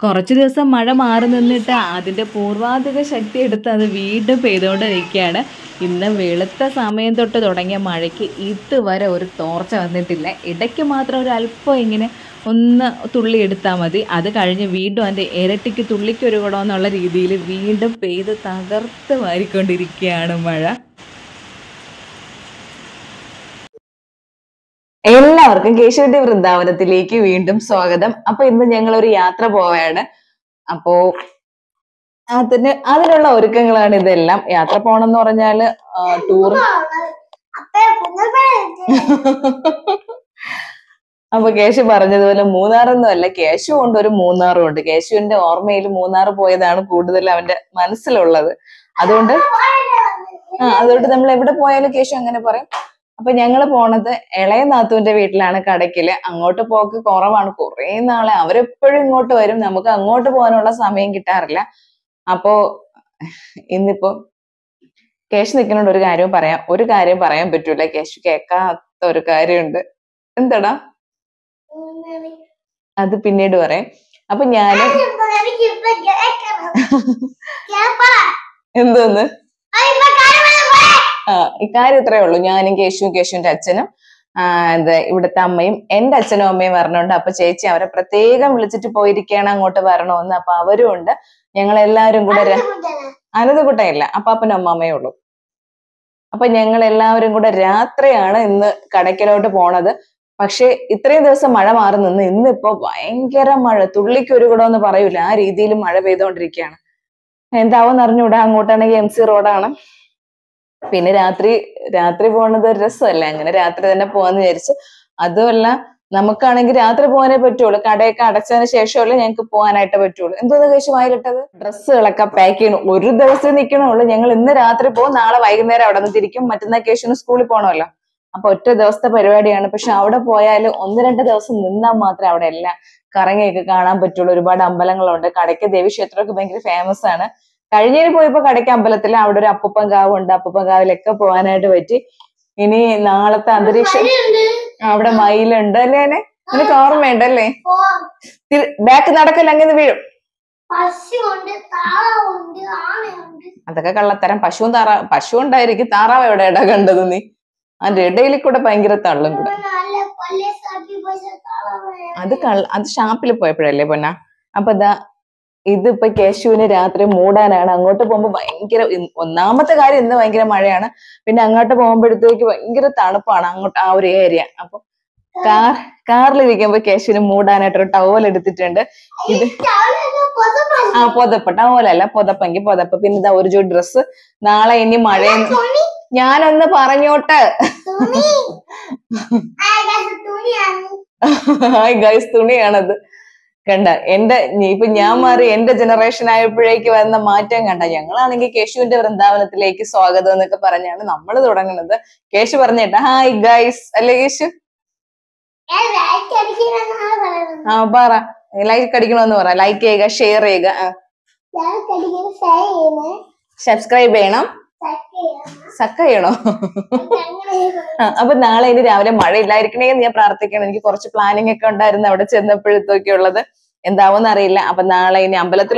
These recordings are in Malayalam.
കുറച്ച് ദിവസം മഴ മാറി നിന്നിട്ട് അതിൻ്റെ പൂർവാധിക ശക്തി എടുത്ത് അത് വീണ്ടും പെയ്തുകൊണ്ടിരിക്കുകയാണ്. ഇന്ന് വെളുത്ത സമയം തൊട്ട് തുടങ്ങിയ മഴയ്ക്ക് ഇതുവരെ ഒരു തോർച്ച വന്നിട്ടില്ല. ഇടയ്ക്ക് മാത്രം ഒരു അല്പം ഇങ്ങനെ ഒന്ന് തുള്ളി എടുത്താൽ മതി. അത് കഴിഞ്ഞ് വീണ്ടും അതിൻ്റെ ഇരട്ടിക്ക് തുള്ളിക്കൊരു കുടം എന്നുള്ള രീതിയിൽ വീണ്ടും പെയ്ത് തകർത്ത് വാരിക്കൊണ്ടിരിക്കുകയാണ് മഴ. എല്ലാവർക്കും കേശുവിന്റെ വൃന്ദാവനത്തിലേക്ക് വീണ്ടും സ്വാഗതം. അപ്പൊ ഇന്ന് ഞങ്ങൾ ഒരു യാത്ര പോവുകയാണ്. അപ്പോ അതിനുള്ള ഒരുക്കങ്ങളാണ് ഇതെല്ലാം. യാത്ര പോണെന്ന് പറഞ്ഞാല് ടൂർ. അപ്പൊ കേശു പറഞ്ഞതുപോലെ മൂന്നാറൊന്നും അല്ല, കേശു ഉണ്ട്, ഒരു മൂന്നാറും ഉണ്ട്. കേശുവിന്റെ ഓർമ്മയിൽ മൂന്നാർ പോയതാണ് കൂടുതൽ അവന്റെ മനസ്സിലുള്ളത്. അതുകൊണ്ട് നമ്മൾ എവിടെ പോയാലും കേശു അങ്ങനെ പറയും. അപ്പൊ ഞങ്ങള് പോണത് ഇളയ നാത്തുവിന്റെ വീട്ടിലാണ്, കടയ്ക്കല്. അങ്ങോട്ട് പോക്ക് കുറവാണ്. കുറെ നാളെ അവരെപ്പോഴും ഇങ്ങോട്ട് വരും, നമുക്ക് അങ്ങോട്ട് പോകാനുള്ള സമയം കിട്ടാറില്ല. അപ്പോ ഇന്നിപ്പോ കേശു നിൽക്കുന്നോണ്ട് ഒരു കാര്യം പറയാൻ പറ്റൂല. കേശു കേൾക്കാത്ത ഒരു കാര്യമുണ്ട്. എന്താടാ? അത് പിന്നീട് പറയാം. അപ്പൊ ഞാന് എന്തോന്ന് ഇക്കാര്യം ഇത്രയേ ഉള്ളൂ. ഞാനും കേശുവിന്റെ അച്ഛനും ഇവിടുത്തെ അമ്മയും എന്റെ അച്ഛനും അമ്മയും വരണുണ്ട്. അപ്പൊ ചേച്ചി അവരെ പ്രത്യേകം വിളിച്ചിട്ട് പോയിരിക്കുകയാണ് അങ്ങോട്ട് വരണമെന്ന്. അപ്പൊ അവരും ഉണ്ട്. ഞങ്ങൾ എല്ലാവരും കൂടെ അനന്തകുട്ടയില്ല, അപ്പാപ്പനും അമ്മാമ്മയേ ഉള്ളൂ. അപ്പൊ ഞങ്ങൾ എല്ലാവരും കൂടെ രാത്രിയാണ് ഇന്ന് കടയ്ക്കലോട്ട് പോണത്. പക്ഷെ ഇത്രയും ദിവസം മഴ മാറി നിന്ന് ഇന്നിപ്പോ ഭയങ്കര മഴ, തുള്ളിക്കൊരു കുടമെന്ന് പറയൂല, ആ രീതിയിൽ മഴ പെയ്തോണ്ടിരിക്കുകയാണ്. എന്താവെന്ന് അറിഞ്ഞൂടാ. അങ്ങോട്ടാണെങ്കിൽ MC റോഡാണ്. പിന്നെ രാത്രി പോണത് ഒരു രസമല്ലേ, അങ്ങനെ രാത്രി തന്നെ പോവാന്ന് വിചാരിച്ച്. അതുമല്ല, നമുക്കാണെങ്കിൽ രാത്രി പോകാനേ പറ്റുള്ളൂ. കടയൊക്കെ അടച്ചതിന് ശേഷമല്ലേ ഞങ്ങൾക്ക് പോകാനായിട്ട് പറ്റുള്ളൂ. എന്തോന്ന് കഴിച്ച് വായിലിട്ടത്? ഡ്രസ്സുകളൊക്കെ പാക്ക് ചെയ്യണം. ഒരു ദിവസം നിൽക്കണുള്ളൂ. ഞങ്ങൾ ഇന്ന് രാത്രി പോകും, നാളെ വൈകുന്നേരം അവിടെ നിന്ന് തിരിക്കും. മറ്റന്നാൾ കേശുവിന് സ്കൂളിൽ പോകണമല്ലോ. അപ്പൊ ഒറ്റ ദിവസത്തെ പരിപാടിയാണ്. പക്ഷെ അവിടെ പോയാൽ 1-2 ദിവസം നിന്നാൽ മാത്രമേ അവിടെ എല്ലാം കറങ്ങിയൊക്കെ കാണാൻ പറ്റുള്ളൂ. ഒരുപാട് അമ്പലങ്ങളുണ്ട്. കടയ്ക്ക് ദേവീക്ഷേത്രമൊക്കെ ഭയങ്കര ഫേമസ് ആണ്. കഴിഞ്ഞതിന് പോയപ്പോ കടയ്ക്ക് അമ്പലത്തിൽ അവിടെ ഒരു അപ്പൂപ്പൻ കാവുണ്ട്. അപ്പൂപ്പൻ കാവിലൊക്കെ പോകാനായിട്ട് പറ്റി. ഇനി നാളത്തെ അന്തരീക്ഷം, അവിടെ മയിലുണ്ട് അല്ലേ? നിനക്ക് ഓർമ്മയുണ്ടല്ലേ? ബാക്ക് നടക്കല്ല, അങ്ങനെ വീഴും. അതൊക്കെ കള്ളത്തരം. പശു ഉണ്ടായിരിക്കും. താറാവ് എവിടെയാ കണ്ടത് നീ? അതിന്റെ ഇടയിൽ കൂടെ ഭയങ്കര തള്ളും കൂടെ. അത് ഷാപ്പിൽ പോയപ്പോഴല്ലേ പൊന്ന. അപ്പൊ ഇതിപ്പോ കേശുവിന് രാത്രി മൂടാനാണ്. അങ്ങോട്ട് പോകുമ്പോ ഭയങ്കര, ഒന്നാമത്തെ കാര്യം ഇന്ന് ഭയങ്കര മഴയാണ്. പിന്നെ അങ്ങോട്ട് പോകുമ്പോഴത്തേക്ക് ഭയങ്കര തണുപ്പാണ് അങ്ങോട്ട് ആ ഒരു ഏരിയ. അപ്പൊ കാറിലിരിക്കുമ്പോ കേശുവിന് മൂടാനായിട്ടൊരു ടവൽ എടുത്തിട്ടുണ്ട്. ഇത് പുതപ്പ്, ടവലല്ല, പുതപ്പെങ്കിൽ പുതപ്പ്. പിന്നെ ഒരു ജോഡി ഡ്രസ്സ്. നാളെ ഇനി മഴയെന്ന് ഞാനൊന്ന് പറഞ്ഞോട്ട്. Hi guys, തുണിയാണത്. കണ്ട, ഇപ്പൊ ഞാൻ മാറി എന്റെ ജനറേഷൻ ആയപ്പോഴേക്ക് വന്ന മാറ്റം കണ്ട. ഞങ്ങളാണെങ്കിൽ കേശുവിന്റെ വൃന്ദാവനത്തിലേക്ക് സ്വാഗതം എന്നൊക്കെ പറഞ്ഞാണ് നമ്മൾ തുടങ്ങുന്നത്. കേശു പറഞ്ഞേട്ടാ ഹായ് ഗൈസ് അല്ലേ കേശു? പറ, ലൈക്ക് അടിക്കണമെന്ന് പറ. ലൈക്ക് ചെയ്യുക, ഷെയർ ചെയ്യുക, സബ്സ്ക്രൈബ് ചെയ്യണം. സക്ക ചെയ്യണോ? അപ്പൊ നാളെ ഇനി രാവിലെ മഴ ഇല്ലായിരിക്കണേ എന്ന് ഞാൻ പ്രാർത്ഥിക്കണം. എനിക്ക് കുറച്ച് പ്ലാനിങ് ഒക്കെ ഉണ്ടായിരുന്നു അവിടെ ചെന്നപ്പോഴത്തേക്ക് ഉള്ളത്. എന്താവോന്ന് അറിയില്ല. അപ്പൊ നാളെ ഇനി അമ്പലത്തിൽ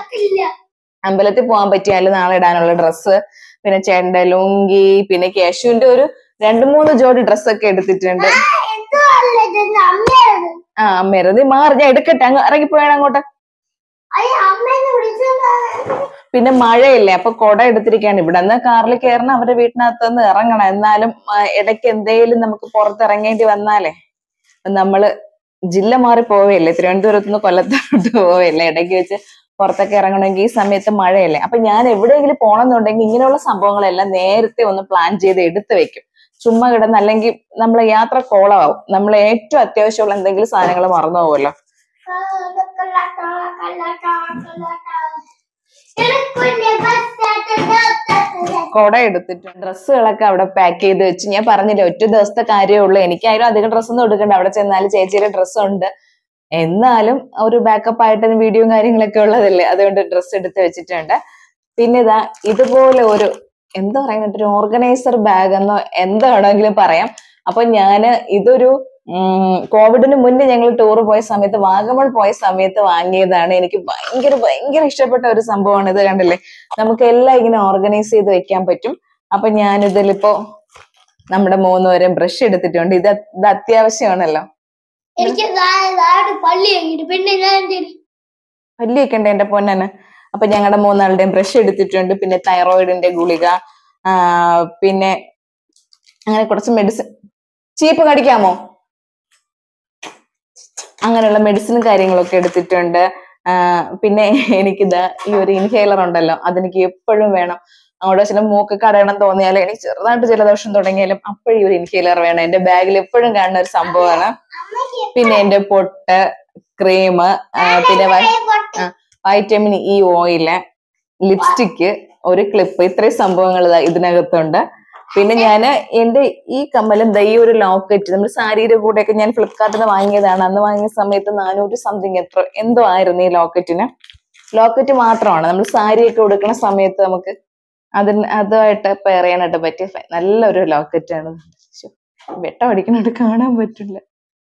പോകാൻ പറ്റിയാലും നാളെ ഇടാനുള്ള ഡ്രസ്സ്, പിന്നെ ചേട്ടന്റെ ലുങ്കി, പിന്നെ കേശുവിന്റെ ഒരു 2-3 ജോഡി ഡ്രസ്സൊക്കെ എടുത്തിട്ടുണ്ട്. അമ്മേരത് മാറി, ഞാൻ എടുക്കട്ടെ. അങ്ങ് ഇറങ്ങിപ്പോയാണ് അങ്ങോട്ട്. പിന്നെ മഴയില്ലേ, അപ്പൊ കുട എടുത്തിരിക്കുകയാണ്. ഇവിടെ നിന്ന് കാറിൽ കയറണം, അവരുടെ വീട്ടിനകത്തുനിന്ന് ഇറങ്ങണം. എന്നാലും ഇടയ്ക്ക് എന്തെങ്കിലും നമുക്ക് പുറത്തിറങ്ങേണ്ടി വന്നാലേ, നമ്മള് ജില്ല മാറി പോവുകയല്ലേ, തിരുവനന്തപുരത്ത് നിന്ന് കൊല്ലത്തോട്ട് പോവുകയല്ലേ, ഇടയ്ക്ക് വെച്ച് പുറത്തൊക്കെ ഇറങ്ങണമെങ്കിൽ ഈ സമയത്ത് മഴയല്ലേ. അപ്പൊ ഞാൻ എവിടെയെങ്കിലും പോകണമെന്നുണ്ടെങ്കിൽ ഇങ്ങനെയുള്ള സംഭവങ്ങളെല്ലാം നേരത്തെ ഒന്ന് പ്ലാൻ ചെയ്ത് എടുത്തു വെക്കും. ചുമ്മാ കിടന്ന് അല്ലെങ്കിൽ നമ്മളെ യാത്ര കോളമാവും. നമ്മൾ ഏറ്റവും അത്യാവശ്യമുള്ള എന്തെങ്കിലും സാധനങ്ങൾ മറന്നു പോകുമല്ലോ. കുട എടുത്തിട്ടുണ്ട്. ഡ്രസ്സുകളൊക്കെ അവിടെ പാക്ക് ചെയ്ത് വെച്ച്. ഞാൻ പറഞ്ഞില്ലേ, ഒറ്റ ദിവസത്തെ കാര്യമേ ഉള്ളൂ. എനിക്കായാലും അധികം ഡ്രസ്സൊന്നും എടുക്കണ്ട. അവിടെ ചെന്നാലും ചേച്ചിയുടെ ഡ്രസ്സുണ്ട്. എന്നാലും ഒരു ബാക്കപ്പ് ആയിട്ട് വീഡിയോയും കാര്യങ്ങളൊക്കെ ഉള്ളതല്ലേ, അതുകൊണ്ട് ഡ്രസ്സ് എടുത്ത് വെച്ചിട്ടുണ്ട്. പിന്നെ ഇതുപോലെ ഒരു എന്താ പറയുക, ഒരു ഓർഗനൈസർ ബാഗ് എന്നോ എന്താണെങ്കിലും പറയാം. അപ്പൊ ഇതൊരു കോവിഡിന് മുന്നേ ഞങ്ങൾ ടൂർ പോയ സമയത്ത് വാഗമൺ പോയ സമയത്ത് വാങ്ങിയതാണ്. എനിക്ക് ഭയങ്കര ഭയങ്കര ഇഷ്ടപ്പെട്ട ഒരു സംഭവമാണ് ഇത്. കണ്ടില്ലേ, നമുക്ക് എല്ലാം ഇങ്ങനെ ഓർഗനൈസ് ചെയ്ത് വെക്കാൻ പറ്റും. അപ്പൊ ഞാൻ ഇതിലിപ്പോ നമ്മുടെ 3 പേരും ബ്രഷ് എടുത്തിട്ടുണ്ട്. ഇത് അത്യാവശ്യമാണല്ലോ. പല്ലി വെക്കണ്ടേ എന്റെ പൊന്നന്. അപ്പൊ ഞങ്ങളുടെ 3 ആളുടെയും ബ്രഷ് എടുത്തിട്ടുണ്ട്. പിന്നെ തൈറോയിഡിന്റെ ഗുളിക, പിന്നെ അങ്ങനെ കുറച്ച് മെഡിസിൻ. ചീപ്പ് കടിക്കാമോ? അങ്ങനെയുള്ള മെഡിസിനും കാര്യങ്ങളൊക്കെ എടുത്തിട്ടുണ്ട്. പിന്നെ എനിക്കിത് ഈ ഒരു ഇൻഹേലർ ഉണ്ടല്ലോ, അതെനിക്ക് എപ്പോഴും വേണം. അങ്ങോട്ട് ചില മൂക്ക് കടയണം തോന്നിയാലും എനിക്ക് ചെറുതായിട്ട് ജലദോഷം തുടങ്ങിയാലും അപ്പോഴും ഈ ഒരു ഇൻഹേലർ വേണം. എന്റെ ബാഗിൽ എപ്പോഴും കാണുന്ന ഒരു സംഭവമാണ്. പിന്നെ എന്റെ പൊട്ട്, ക്രീം, പിന്നെ വൈറ്റമിൻ ഇ ഓയില്, ലിപ്സ്റ്റിക്ക്, ഒരു ക്ലിപ്പ്, ഇത്രയും സംഭവങ്ങൾ ഇതിനകത്തുണ്ട്. പിന്നെ ഞാന് എന്റെ ഈ കമ്മലും ഈ ഒരു ലോക്കറ്റ് നമ്മൾ സാരിയുടെ കൂടെയൊക്കെ ഞാൻ ഫ്ലിപ്കാർട്ടിൽ നിന്ന് വാങ്ങിയതാണ്. അന്ന് വാങ്ങിയ സമയത്ത് 400 സംതിങ് എന്തോ ആയിരുന്നു ഈ ലോക്കറ്റിന്. ലോക്കറ്റ് മാത്രമാണ് നമ്മൾ സാരിയൊക്കെ ഉടുക്കുന്ന സമയത്ത് നമുക്ക് അതുമായിട്ട് പെയർ ചെയ്യാനായിട്ട് പറ്റിയ നല്ലൊരു ലോക്കറ്റാണ്. വെട്ടം അടിക്കണോട്ട് കാണാൻ പറ്റില്ല.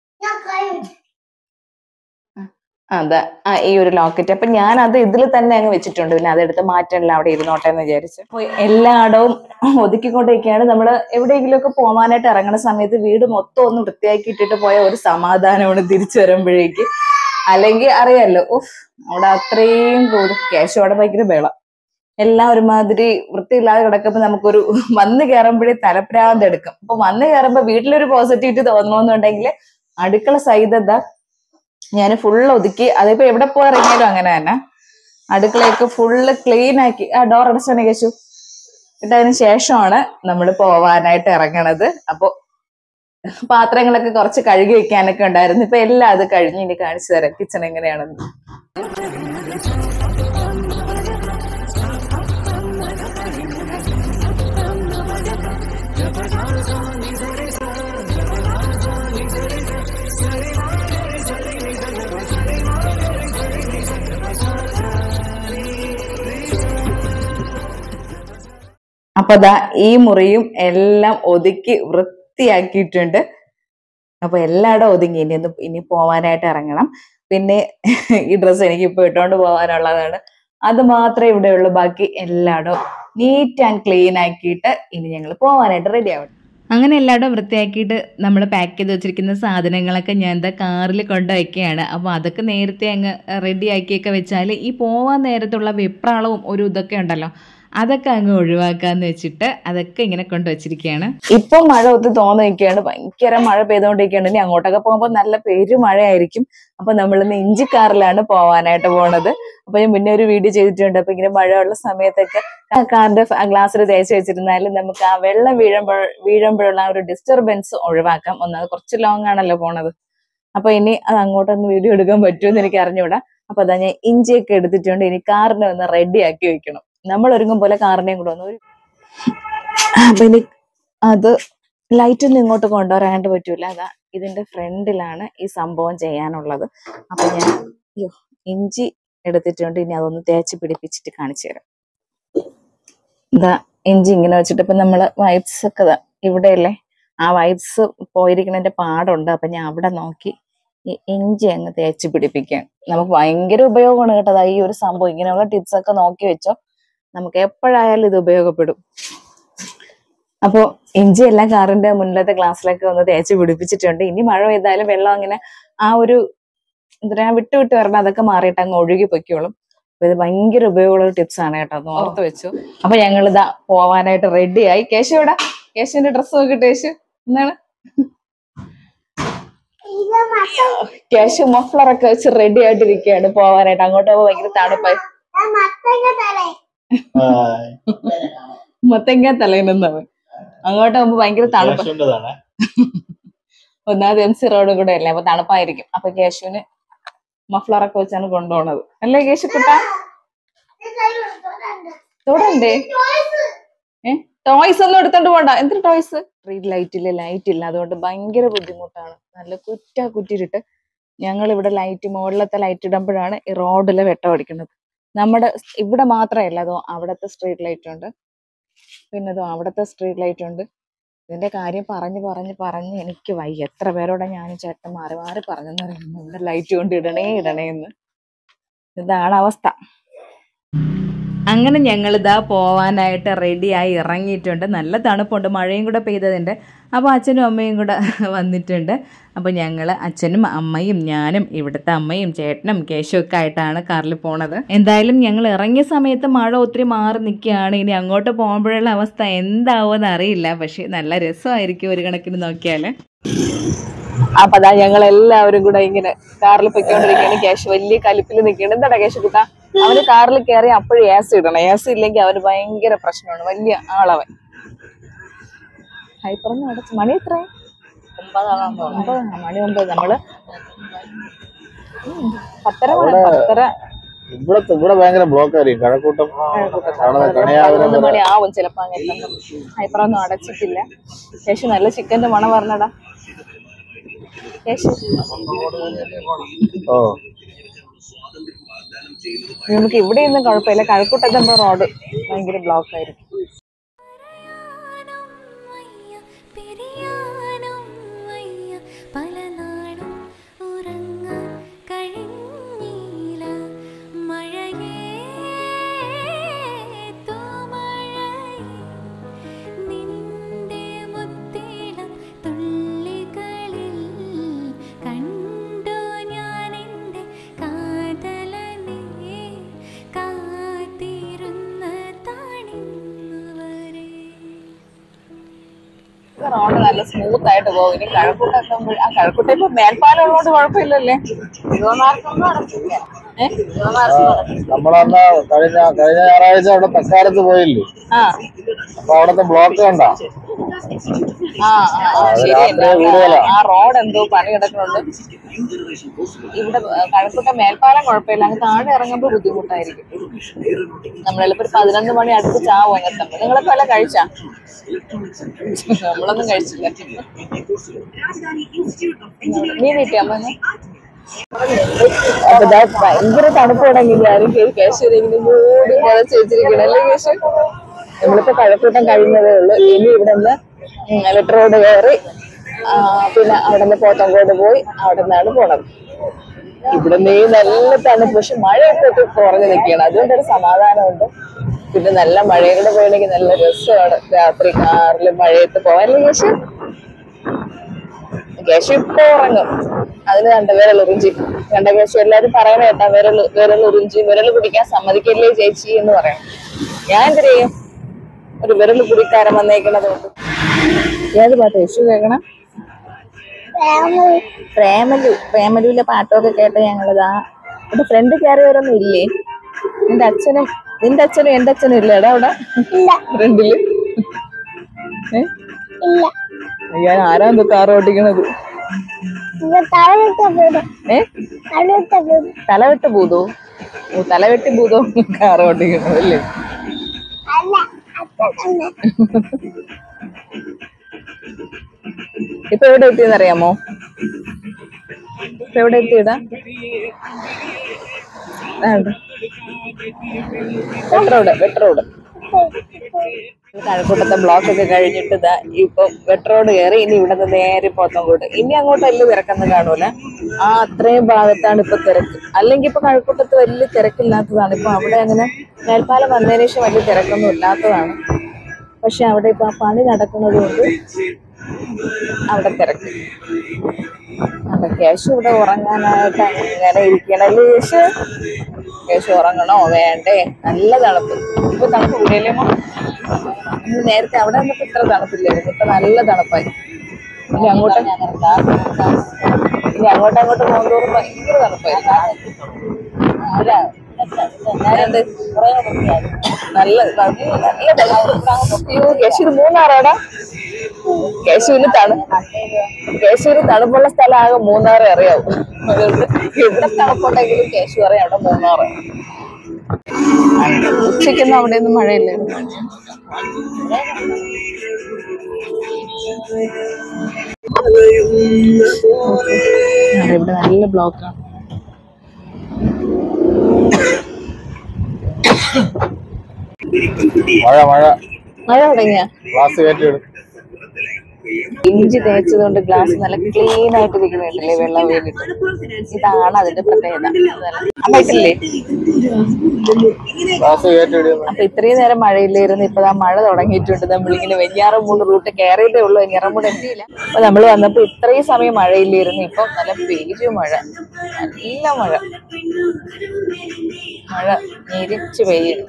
അതെ, ഈ ഒരു ലോക്കറ്റ്. അപ്പൊ ഞാൻ അത് ഇതിൽ തന്നെ അങ്ങ് വെച്ചിട്ടുണ്ട്. പിന്നെ അതെടുത്ത് മാറ്റാനില്ല, അവിടെ ഇരുന്നോട്ടെ എന്ന് വിചാരിച്ചു. അപ്പൊ എല്ലായിടവും ഒതുക്കിക്കൊണ്ടിരിക്കുകയാണ്. നമ്മള് എവിടെയെങ്കിലും ഒക്കെ പോകാനായിട്ട് ഇറങ്ങുന്ന സമയത്ത് വീട് മൊത്തം ഒന്ന് വൃത്തിയാക്കി ഇട്ടിട്ട് പോയ ഒരു സമാധാനമാണ് തിരിച്ചു വരുമ്പോഴേക്ക്. അല്ലെങ്കിൽ അറിയാലോ, അവിടെ അത്രയും ക്യാഷ് അവിടെ ഭയങ്കര വേളം. എല്ലാം ഒരുമാതിരി വൃത്തിയില്ലാതെ കിടക്കുമ്പോ നമുക്കൊരു വന്ന് കയറുമ്പോഴേ തലപ്രാന്ത് എടുക്കും. അപ്പൊ വന്ന് കയറുമ്പോ വീട്ടിലൊരു പോസിറ്റിവിറ്റി തോന്നണമെന്നുണ്ടെങ്കിൽ അടുക്കള സഹിതത ഞാൻ ഫുള്ള് ഒതുക്കി. അതിപ്പോ എവിടെ പോയി ഇറങ്ങിയാലും അങ്ങനെ തന്നെ അടുക്കളയൊക്കെ ഫുള്ള് ക്ലീൻ ആക്കി. ഡോർ അടച്ചാണ് കേശു ഇട്ടതിന് ശേഷമാണ് നമ്മൾ പോവാനായിട്ട് ഇറങ്ങണത്. അപ്പൊ പാത്രങ്ങളൊക്കെ കുറച്ച് കഴുകി വെക്കാനൊക്കെ ഉണ്ടായിരുന്നു. ഇപ്പൊ എല്ലാം അത് കഴിഞ്ഞ് ഇനി കാണിച്ചു തരാം കിച്ചൺ എങ്ങനെയാണെന്ന്. അപ്പൊ ദാ ഈ മുറിയും എല്ലാം ഒതുക്കി വൃത്തിയാക്കിയിട്ടുണ്ട്. അപ്പൊ എല്ലായിടും ഒതുങ്ങി. ഇനി പോവാനായിട്ട് ഇറങ്ങണം. പിന്നെ ഈ ഡ്രസ്സ് എനിക്ക് ഇപ്പൊ ഇട്ടുകൊണ്ട് പോകാനുള്ളതാണ്. അത് മാത്രമേ ഇവിടെ ഉള്ളൂ. ബാക്കി എല്ലായിടും നീറ്റ് ആൻഡ് ക്ലീൻ ആക്കിയിട്ട് ഇനി ഞങ്ങൾ പോവാനായിട്ട് റെഡി ആവണം. അങ്ങനെ എല്ലായിടും വൃത്തിയാക്കിയിട്ട് നമ്മൾ പാക്ക് ചെയ്ത് വെച്ചിരിക്കുന്ന സാധനങ്ങളൊക്കെ ഞാൻ എന്താ കാറിൽ കൊണ്ടുവയ്ക്കുകയാണ്. അപ്പോൾ അതൊക്കെ നേരത്തെ അങ്ങ് റെഡി ആക്കിയൊക്കെ വെച്ചാൽ ഈ പോവാൻ നേരത്തുള്ള വെപ്രാളവും ഒരു ഇതൊക്കെ ഉണ്ടല്ലോ, അതൊക്കെ അങ്ങ് ഒഴിവാക്കാന്ന് വെച്ചിട്ട് അതൊക്കെ ഇങ്ങനെ കൊണ്ടുവച്ചിരിക്കുകയാണ്. ഇപ്പൊ മഴ ഒത്ത് തോന്നിയിരിക്കുകയാണ്. ഭയങ്കര മഴ പെയ്തുകൊണ്ടിരിക്കുകയാണ്. ഇനി അങ്ങോട്ടൊക്കെ പോകുമ്പോൾ നല്ല പെരുമഴയായിരിക്കും. അപ്പൊ നമ്മളിന്ന് ഇഞ്ചിക്കാറിലാണ് പോവാനായിട്ട് പോണത്. അപ്പൊ ഞാൻ മുന്നേ ഒരു വീഡിയോ ചെയ്തിട്ടുണ്ട്. അപ്പൊ ഇങ്ങനെ മഴയുള്ള സമയത്തൊക്കെ കാറിന്റെ ഗ്ലാസ്സിൽ തേച്ച് വെച്ചിരുന്നാലും നമുക്ക് ആ വെള്ളം വീഴുമ്പോഴുള്ള ആ ഒരു ഡിസ്റ്റർബൻസ് ഒഴിവാക്കാം. ഒന്നത് കുറച്ച് ലോങ് ആണല്ലോ പോണത്. അപ്പൊ ഇനി അത് അങ്ങോട്ടൊന്ന് വീഡിയോ എടുക്കാൻ പറ്റുമെന്ന് എനിക്ക് അറിഞ്ഞൂടാ. അപ്പൊ അതാ ഞാൻ ഇഞ്ചിയൊക്കെ എടുത്തിട്ടുണ്ട്. ഇനി കാറിനെ ഒന്ന് റെഡി ആക്കി വെക്കണം. നമ്മൾ ഒരുങ്ങും പോലെ കാറിനെയും കൂടെ ഒന്ന്. അപ്പൊ ഇനി അത് ലൈറ്റ് ഒന്നും ഇങ്ങോട്ട് കൊണ്ടുവരാനായിട്ട് പറ്റൂല. അതാ ഇതിന്റെ ഫ്രണ്ടിലാണ് ഈ സംഭവം ചെയ്യാനുള്ളത്. അപ്പൊ ഞാൻ ഇഞ്ചി എടുത്തിട്ടുണ്ട്. ഇനി അതൊന്ന് തേച്ച് പിടിപ്പിച്ചിട്ട് കാണിച്ചു തരാം. ഇതാ ഇഞ്ചി ഇങ്ങനെ വെച്ചിട്ട് ഇപ്പൊ നമ്മള് വൈറ്റ്സ് ഒക്കെ ഇവിടെയല്ലേ, ആ വൈറ്റ്സ് പോയിരിക്കുന്നതിന്റെ പാടുണ്ട്. അപ്പൊ ഞാൻ അവിടെ നോക്കി ഈ ഇഞ്ചി അങ്ങ് തേച്ച് പിടിപ്പിക്കാൻ. നമുക്ക് ഭയങ്കര ഉപയോഗമാണ് കേട്ടത് ഈ ഒരു സംഭവം. ഇങ്ങനെയുള്ള ടിപ്സ് ഒക്കെ നോക്കി വെച്ചോ, നമുക്ക് എപ്പോഴായാലും ഇത് ഉപയോഗപ്പെടും. അപ്പോ ഇഞ്ചി എല്ലാം കാറിന്റെ മുന്നിലത്തെ ഗ്ലാസ്സിലൊക്കെ ഒന്ന് തേച്ച് പിടിപ്പിച്ചിട്ടുണ്ട്. ഇനി മഴ പെയ്താലും വെള്ളം അങ്ങനെ ആ ഒരു എന്താ വിട്ടു വരണം, അതൊക്കെ മാറിയിട്ട് അങ്ങ് ഒഴുകി പൊയ്ക്കോളും. അപ്പൊ ഇത് ഭയങ്കര ഉപയോഗമുള്ള ടിപ്സ് ആണ് കേട്ടോ, ഒന്ന് ഓർത്ത് വെച്ചു. അപ്പൊ ഞങ്ങൾ ഇതാ പോവാനായിട്ട് റെഡിയായി. കേശു ഇവിടെ, കേശുവിന്റെ ഡ്രസ്സ് നോക്കിട്ട് കേശു എന്താണ്, കേശു മഫ്ലറൊക്കെ വെച്ച് റെഡി ആയിട്ടിരിക്കുകയാണ് പോവാനായിട്ട്. അങ്ങോട്ട് പോകുമ്പോ ഭയങ്കര തണുപ്പായി. മത്തങ്ങ തലേന്നവൻ അങ്ങോട്ട് പോകുമ്പോ ഭയങ്കര തണുപ്പ്. ഒന്നാമത് MC റോഡ് കൂടെ അല്ലേ, അപ്പൊ തണുപ്പായിരിക്കും. അപ്പൊ കേശുവിന് മഫ്ലറൊക്കെ വെച്ചാണ് കൊണ്ടുപോണത് അല്ലേ കേശു കുട്ട? തുടണ്ടേ? ടോയ്സ് ഒന്നും എടുത്തോണ്ട് പോണ്ട. എന്തൊരു ടോയ്സ്? സ്ട്രീറ്റ് ലൈറ്റ് ഇല്ല, അതുകൊണ്ട് ഭയങ്കര ബുദ്ധിമുട്ടാണ്. നല്ല കുറ്റിരിട്ട് ഞങ്ങൾ ഇവിടെ ലൈറ്റ്, മുകളിലത്തെ ലൈറ്റ് ഇടുമ്പോഴാണ് ഈ റോഡില് വെട്ടം അടിക്കുന്നത്. നമ്മുടെ ഇവിടെ മാത്രമല്ല, അതോ അവിടത്തെ സ്ട്രീറ്റ് ലൈറ്റ് ഉണ്ട്, പിന്നെ അതോ അവിടത്തെ സ്ട്രീറ്റ് ലൈറ്റ് ഉണ്ട്, ഇതിന്റെ കാര്യം പറഞ്ഞ് എനിക്ക് വയ്യ. എത്ര പേരോടെ ഞാനും ചേട്ടൻ മാറി മാറി പറഞ്ഞെന്ന് പറയുന്നു ഇവിടെ ലൈറ്റ് കൊണ്ട് ഇടണേന്ന്. ഇതാണ് അവസ്ഥ. അങ്ങനെ ഞങ്ങൾ ഇതാ പോവാനായിട്ട് റെഡിയായി ഇറങ്ങിയിട്ടുണ്ട്. നല്ല തണുപ്പുണ്ട്, മഴയും കൂടെ പെയ്തതിൻ്റെ. അപ്പോൾ അച്ഛനും അമ്മയും കൂടെ വന്നിട്ടുണ്ട്. അപ്പോൾ ഞങ്ങൾ അച്ഛനും അമ്മയും ഞാനും ഇവിടുത്തെ അമ്മയും ചേട്ടനും കേശുവൊക്കെ ആയിട്ടാണ് കാറിൽ പോണത്. എന്തായാലും ഞങ്ങൾ ഇറങ്ങിയ സമയത്ത് മഴ ഒത്തിരി മാറി നിൽക്കുകയാണ്. ഇനി അങ്ങോട്ട് പോകുമ്പോഴുള്ള അവസ്ഥ എന്താവുമെന്ന് അറിയില്ല. പക്ഷേ നല്ല രസമായിരിക്കും ഒരു കണക്കിന് നോക്കിയാൽ. അപ്പൊ അതാ ഞങ്ങൾ എല്ലാവരും കൂടെ ഇങ്ങനെ കാറിൽ പൊയ്ക്കൊണ്ടിരിക്കുകയാണ്. കേശു വലിയ കലിപ്പിൽ നിൽക്കുകയാണ്. എന്താടാ കേശു കുട്ടാ, അവന് കാറിൽ കയറി അപ്പോഴും ഏസി ഇടണം. ഏസി ഇല്ലെങ്കിൽ അവന് ഭയങ്കര പ്രശ്നമാണ്. വലിയ ആളവൻ. ഹൈപ്പറന്ന് അടച്ച് മണി എത്ര? 9 മണി 9. നമ്മള് 10:30 ഇവിടെ ഭയങ്കര ബ്ലോക്ക് ആയിരിക്കും. കഴക്കൂട്ടം 11 മണി ആവും ചിലപ്പോ. അങ്ങനെ ഹൈപ്പറൊന്നും അടച്ചിട്ടില്ല. കേശു നല്ല ചിക്കന്റെ മണം പറഞ്ഞടാ കേശു. നമുക്ക് ഇവിടെ ഒന്നും കുഴപ്പമില്ല. കഴക്കൂട്ടത്തെ റോഡ് ഭയങ്കര ബ്ലോക്ക് ആയിരിക്കും. റോഡ് നല്ല സ്മൂത്ത് ആയിട്ട് പോകും. ഇനി കഴക്കൂട്ടം എത്തുമ്പോൾ ആ കഴക്കൂട്ടം ഇപ്പൊ മേൽപ്പാലം ഉള്ളതുകൊണ്ട് കുഴപ്പമില്ലല്ലേ? നമ്മളന്ന് കഴിഞ്ഞ ഞായറാഴ്ച അവിടെ തക്കാലത്ത് പോയില്ലേ? അപ്പൊ അവിടത്തെ ബ്ലോക്ക് കണ്ടാ? ശരിയല്ല, ആ റോഡ് എന്തോ പണി കിടക്കുന്നുണ്ട്. ഇവിടെ കഴക്കൂട്ടം മേൽപ്പാലം കുഴപ്പമില്ല. അങ്ങ് താഴെ ഇറങ്ങുമ്പോ ബുദ്ധിമുട്ടായിരിക്കും. നമ്മളെല്ലാം ഒരു 11 മണി അടുത്ത് ചാവും അങ്ങനത്തെ. നിങ്ങളൊക്കെ വല്ല കഴിച്ചാ? നമ്മളൊന്നും കഴിച്ചില്ല. നീ കിട്ടിയ അമ്മ? അപ്പൊ ഭയങ്കര തണുപ്പ് തുടങ്ങിയില്ല. ആരും കേശു മൂടി പുതച്ച് വെച്ചിരിക്കണം അല്ലേ കേശു? നമ്മളിപ്പോ കഴക്കൂട്ടം കഴിഞ്ഞതേ ഉള്ളൂ. ഇനി ഇവിടെ നിന്ന് ലെറ്റർ റോഡ് കയറി പിന്നെ അവിടെ നിന്ന് പോത്തങ്കോട് പോയി അവിടെ നിന്നാണ് പോണത്. ഇവിടെ നിന്ന് നല്ല തണുപ്പ്. പക്ഷെ മഴയൊക്കെ കുറഞ്ഞു നിൽക്കുകയാണ്. അതുകൊണ്ടൊരു സമാധാനമുണ്ട്. പിന്നെ നല്ല മഴയും കൂടെ പോയില്ലെങ്കിൽ നല്ല രസമാണ് രാത്രി കാറിൽ മഴയത്ത് പോവാൻ. അല്ലേ കേശു? കേശു ഇപ്പൊ ഉറങ്ങും. അതിന് വിരലുറിഞ്ചി കണ്ട കേശു. എല്ലാരും പറയണ കേട്ടാ വിരലുറിഞ്ചി വിരൽ കുടിക്കാൻ സമ്മതിക്കല്ലേ ചേച്ചി എന്ന് പറയണം. ഞാൻ എന്ത് ചെയ്യും? ഒരു വിരൽ കുടിക്കാരൻ വന്നേക്കണത് കൊണ്ട്. ഏത് പാട്ട് കേശു കേൾക്കണം? പ്രേമലുവിലെ പാട്ടൊക്കെ കേട്ട ഞങ്ങളിതാ. എന്റെ ഫ്രണ്ട് കയറിയവരൊന്നും ഇല്ലേ? നിന്റെ അച്ഛനും എന്റെ അച്ഛനും ഇല്ലേടാ അവിടെ ഫ്രണ്ടില്? ഞാൻ ആരാ കാറ് ഓടിക്കണത്? തലവെട്ട് ഭൂതോ? തലവെട്ടി ഭൂതോ കാറ് ഓടിക്കണത് അല്ലേ? ഇപ്പൊ എവിടെ എത്തിയെന്ന് അറിയാമോ? ഇപ്പൊ എവിടെ എത്തിയിടാ? വെട്ടറോഡ് കഴക്കൂട്ടത്തെ ബ്ലോക്ക് ഒക്കെ കഴിഞ്ഞിട്ട് ഇതാ ഇപ്പൊ വെട്ടറോഡ് കയറി. ഇനി ഇവിടെ നിന്ന് നേരെ പോത്തങ്കോട്. ഇനി അങ്ങോട്ട് വലിയ തിരക്കൊന്നും കാണൂല. അത്രയും ഭാഗത്താണ് ഇപ്പൊ തിരക്ക്. അല്ലെങ്കിൽ ഇപ്പൊ കഴക്കൂട്ടത്ത് വലിയ തിരക്കില്ലാത്തതാണ്. ഇപ്പൊ അവിടെ അങ്ങനെ മേൽപ്പാലം വന്നതിന് ശേഷം വലിയ തിരക്കൊന്നും ഇല്ലാത്തതാണ്. പക്ഷെ അവിടെ ഇപ്പൊ ആ പണി നടക്കുന്നത് കൊണ്ട് അവിടെ തിരക്ക്. അപ്പൊ കേശു ഇവിടെ ഉറങ്ങാനായിട്ട് അങ്ങനെ ഇരിക്കണല്ലേ കേശു? കേശു ഉറങ്ങണോ വേണ്ടേ? നല്ല തണുപ്പ്. ഇപ്പൊ തണുപ്പ് കൂടിയല്ലേ? നേരത്തെ അവിടെ വന്നപ്പോ ഇത്ര തണുപ്പില്ലായിരുന്നു. ഇപ്പൊ നല്ല തണുപ്പായി. ഇനി അങ്ങോട്ടങ്ങോട്ട് പോകുന്നതോറും ഭയങ്കര തണുപ്പായിരുന്നു. കേശുവിന് മൂന്നാറാടാ. കേശുവിന് തണുപ്പുള്ള സ്ഥലം ആകെ മൂന്നാറേ അറിയാവൂ. അതുകൊണ്ട് ഇവിടെ തണുപ്പുണ്ടെങ്കിലും കേശു അറിയാം അവിടെ മൂന്നാറ്. ഉച്ചയ്ക്കൊന്നും അവിടെ ഒന്നും മഴയില്ലായിരുന്നു. ഇവിടെ നല്ല ബ്ലോക്കാണ്. മഴ തുടങ്ങിയ ഗ്ലാസ് കയറ്റി ഇഞ്ചി തേച്ചതുകൊണ്ട് ഗ്ലാസ് നല്ല ക്ലീൻ ആയിട്ട് ഇരിക്കുന്നുണ്ടല്ലേ, വെള്ളം വീണിട്ട്. ഇതാണ് അതിന്റെ പ്രത്യേകത. അമ്മയിട്ടില്ലേ? അപ്പൊ ഇത്രയും നേരം മഴയില്ലായിരുന്നു, ഇപ്പൊ ആ മഴ തുടങ്ങിയിട്ടുണ്ട്. നമ്മളിങ്ങനെ വെഞ്ഞാറമൂട് റൂട്ട് കയറിയതേ ഉള്ളൂ, വെഞ്ഞാറമൂട് എത്തിയില്ല. അപ്പൊ നമ്മൾ വന്നപ്പോ ഇത്രയും സമയം മഴയില്ലായിരുന്നു, ഇപ്പൊ നല്ല പെരും മഴ, നല്ല മഴ, മഴ ഞെരിച്ച് പെയ്യുന്നു.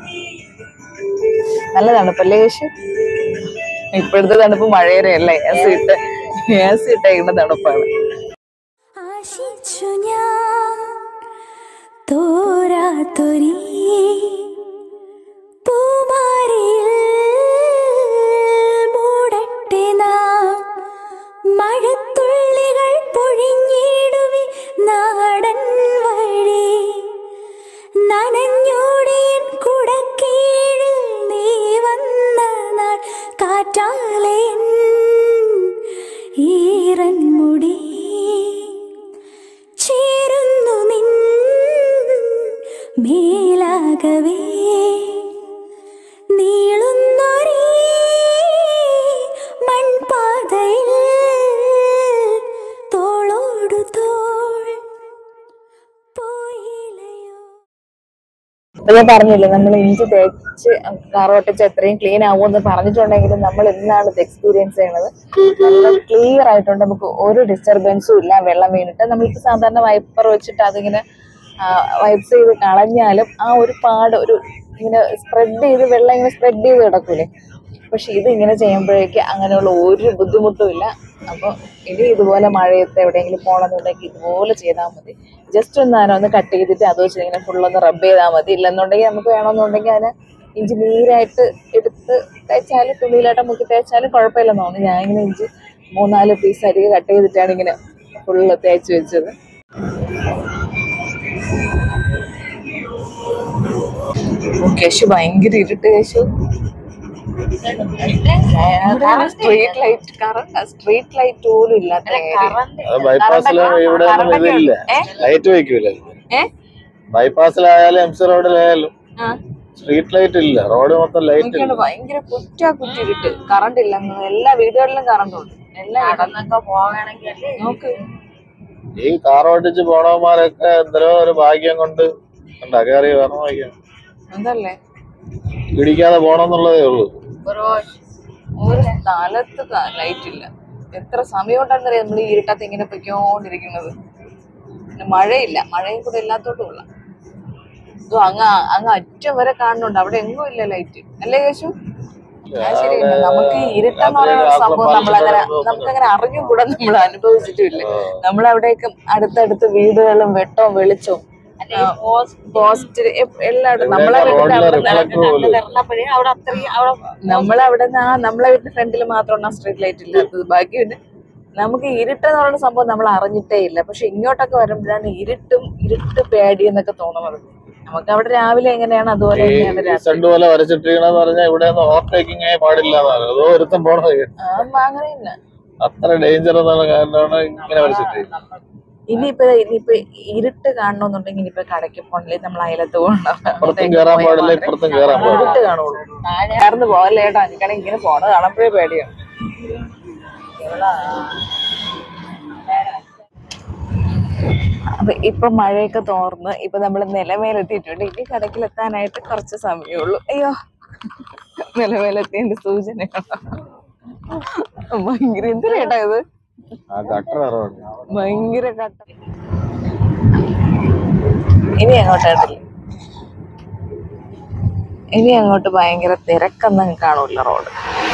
നല്ല തണുപ്പല്ലേ കേശു? ഇപ്പോഴത്തെ തണുപ്പ് മഴയേറെയല്ല, ഏസി ഇട്ടേക്കുന്ന തണുപ്പാണ്. മഴത്തുള്ളികൾ പൊഴിഞ്ഞിടുവി നാടൻ വഴി, നനഞ്ഞോടിയൻ കുടക്കീഴിൽ നീ വന്ന നാൾ, കാറ്റാലയൻ ഈറൻ മുടി ചേരുന്നു നിൻ മേലാകവേ, നീളുന്നൊരേ മൺപാതയിൽ തോളോടു തോൾ പോയില്ലയോ. ഞാൻ പറഞ്ഞില്ലേ, നമ്മൾ ഇഞ്ചി തേച്ച് കറവട്ടിച്ച് എത്രയും ക്ലീൻ ആവുമെന്ന് പറഞ്ഞിട്ടുണ്ടെങ്കിലും നമ്മൾ എന്നാണ് ഇത് എക്സ്പീരിയൻസ് ചെയ്യണത്. നല്ല ക്ലിയർ ആയിട്ടുണ്ട്, നമുക്ക് ഒരു ഡിസ്റ്റർബൻസും ഇല്ല. വെള്ളം വീണിട്ട് നമ്മളിപ്പോ സാധാരണ വൈപ്പർ വെച്ചിട്ട് അതിങ്ങനെ വൈപ്സ് ചെയ്ത് കളഞ്ഞാലും ആ ഒരു പാട് ഒരു ഇങ്ങനെ സ്പ്രെഡ് ചെയ്ത് വെള്ളം ഇങ്ങനെ സ്പ്രെഡ് ചെയ്ത് കിടക്കൂലേ, പക്ഷെ ഇത് ഇങ്ങനെ ചെയ്യുമ്പോഴേക്ക് അങ്ങനെയുള്ള ഒരു ബുദ്ധിമുട്ടും ഇല്ല. അപ്പൊ ഇനി ഇതുപോലെ മഴയത്ത് എവിടെയെങ്കിലും പോകണമെന്നുണ്ടെങ്കിൽ ഇതുപോലെ ചെയ്താൽ മതി. ജസ്റ്റ് ഒന്ന് കട്ട് ചെയ്തിട്ട് അത് വെച്ച് ഇങ്ങനെ ഫുള്ളൊന്ന് റബ്ബ് ചെയ്താൽ മതി. ഇല്ലെന്നുണ്ടെങ്കിൽ നമുക്ക് വേണമെന്നുണ്ടെങ്കിൽ അതിന് ഇഞ്ചി നീരായിട്ട് എടുത്ത് തേച്ചാലും തുണിയിലായിട്ട് മുക്കി തേച്ചാലും കുഴപ്പമില്ലെന്ന് തോന്നുന്നു. ഞാനിങ്ങനെ ഇഞ്ചി 3-4 പീസ് അരികെ കട്ട് ചെയ്തിട്ടാണ് ഇങ്ങനെ ഫുള്ള് തേച്ച് വെച്ചത്. കേശു ഭയങ്കര ഇരുട്ട് കേശു. സ്ട്രീറ്റ് ലൈറ്റ് പോലും ഇല്ലാത്ത ബൈപ്പാസിലായാലും എംസി റോഡിലായാലും സ്ട്രീറ്റ് ലൈറ്റ് ഇല്ല, റോഡ് മൊത്തം ലൈറ്റ്. ഭയങ്കര കുറ്റിരുട്ട്, കറണ്ട് ഇല്ല. എല്ലാ വീടുകളിലും കറണ്ട് ഉണ്ട്. നോക്ക്, ഈ കാർ ഓടിച്ച് പോണവന്മാരൊക്കെ എന്തോ ഒരു ഭാഗ്യം കൊണ്ട് കയറി വേണം ഭാഗ്യം, അതല്ലേ പിടിക്കാതെ പോണെന്നുള്ളതേ ഉള്ളൂ. ഒരു സ്ഥലത്ത് ലൈറ്റ് ഇല്ല. എത്ര സമയം കൊണ്ടാണെന്നറിയാം നമ്മൾ ഈ ഇരുട്ടത്ത് ഇങ്ങനെ പൊയ്ക്കോണ്ടിരിക്കുന്നത്. പിന്നെ മഴയില്ല, മഴയും കൂടെ ഇല്ലാത്തോട്ടുള്ള അങ്ങ് അറ്റം വരെ കാണുന്നുണ്ട്, അവിടെ എങ്ങും ഇല്ല ലൈറ്റ്, അല്ലേ കേശു? ശരിയല്ല, നമുക്ക് ഈ ഇരുട്ടെന്ന് പറയുന്ന സംഭവം നമുക്കങ്ങനെ അറിഞ്ഞും കൂടെ നമ്മൾ അനുഭവിച്ചിട്ടില്ല. നമ്മളവിടേക്ക് അടുത്തടുത്ത് വീടുകളും വെട്ടവും വെളിച്ചവും പോസ്റ്റ് എല്ലായിടും. നമ്മളെ വീടിന്റെ ഫ്രണ്ടിൽ മാത്രമാണ് സ്ട്രീറ്റ് ലൈറ്റ് ഇല്ലാത്തത്. ബാക്കി പിന്നെ നമുക്ക് ഇരുട്ടെന്ന് പറയുന്ന സംഭവം നമ്മൾ അറിഞ്ഞിട്ടേ ഇല്ല. പക്ഷെ ഇങ്ങോട്ടൊക്കെ വരുമ്പോഴാണ് ഇരുട്ട് പേടി എന്നൊക്കെ തോന്നുന്നത്. നമുക്ക് അവിടെ രാവിലെ എങ്ങനെയാണ് അതുപോലെ അങ്ങനെയില്ല. അത്ര ഡേഞ്ചർ ഇങ്ങനെ വരച്ചിട്ടിരിക്കുന്നത്. ഇനിയിപ്പോ ഇരുട്ട് കാണണമെന്നുണ്ടെങ്കിൽ ഇനിയിപ്പോ കടയ്ക്ക് പോകണില്ലേ, നമ്മൾ അയലത്ത് ഇരുട്ട് കാണുള്ളൂ. ചേർന്ന് പോകല്ലേട്ടോ, എനിക്കാണെങ്കിൽ ഇങ്ങനെ പോണത് കാണുമ്പോഴേ പേടിയാണ്. അപ്പൊ ഇപ്പൊ മഴയൊക്കെ തോർന്ന് ഇപ്പൊ നമ്മള് നിലമേലെത്തിയിട്ടുണ്ട്. ഇനി കടക്കിലെത്താനായിട്ട് കുറച്ച് സമയമുള്ളൂ. അയ്യോ, നിലമേലെത്തിയതിന്റെ സൂചനയാണോ? ഭയങ്കര എന്ത് കേട്ടാ ഇത്, ഭയങ്കര കട്ട. ഇനി അങ്ങോട്ട് ഭയങ്കര തിരക്കൊന്നും കാണൂല. റോഡ്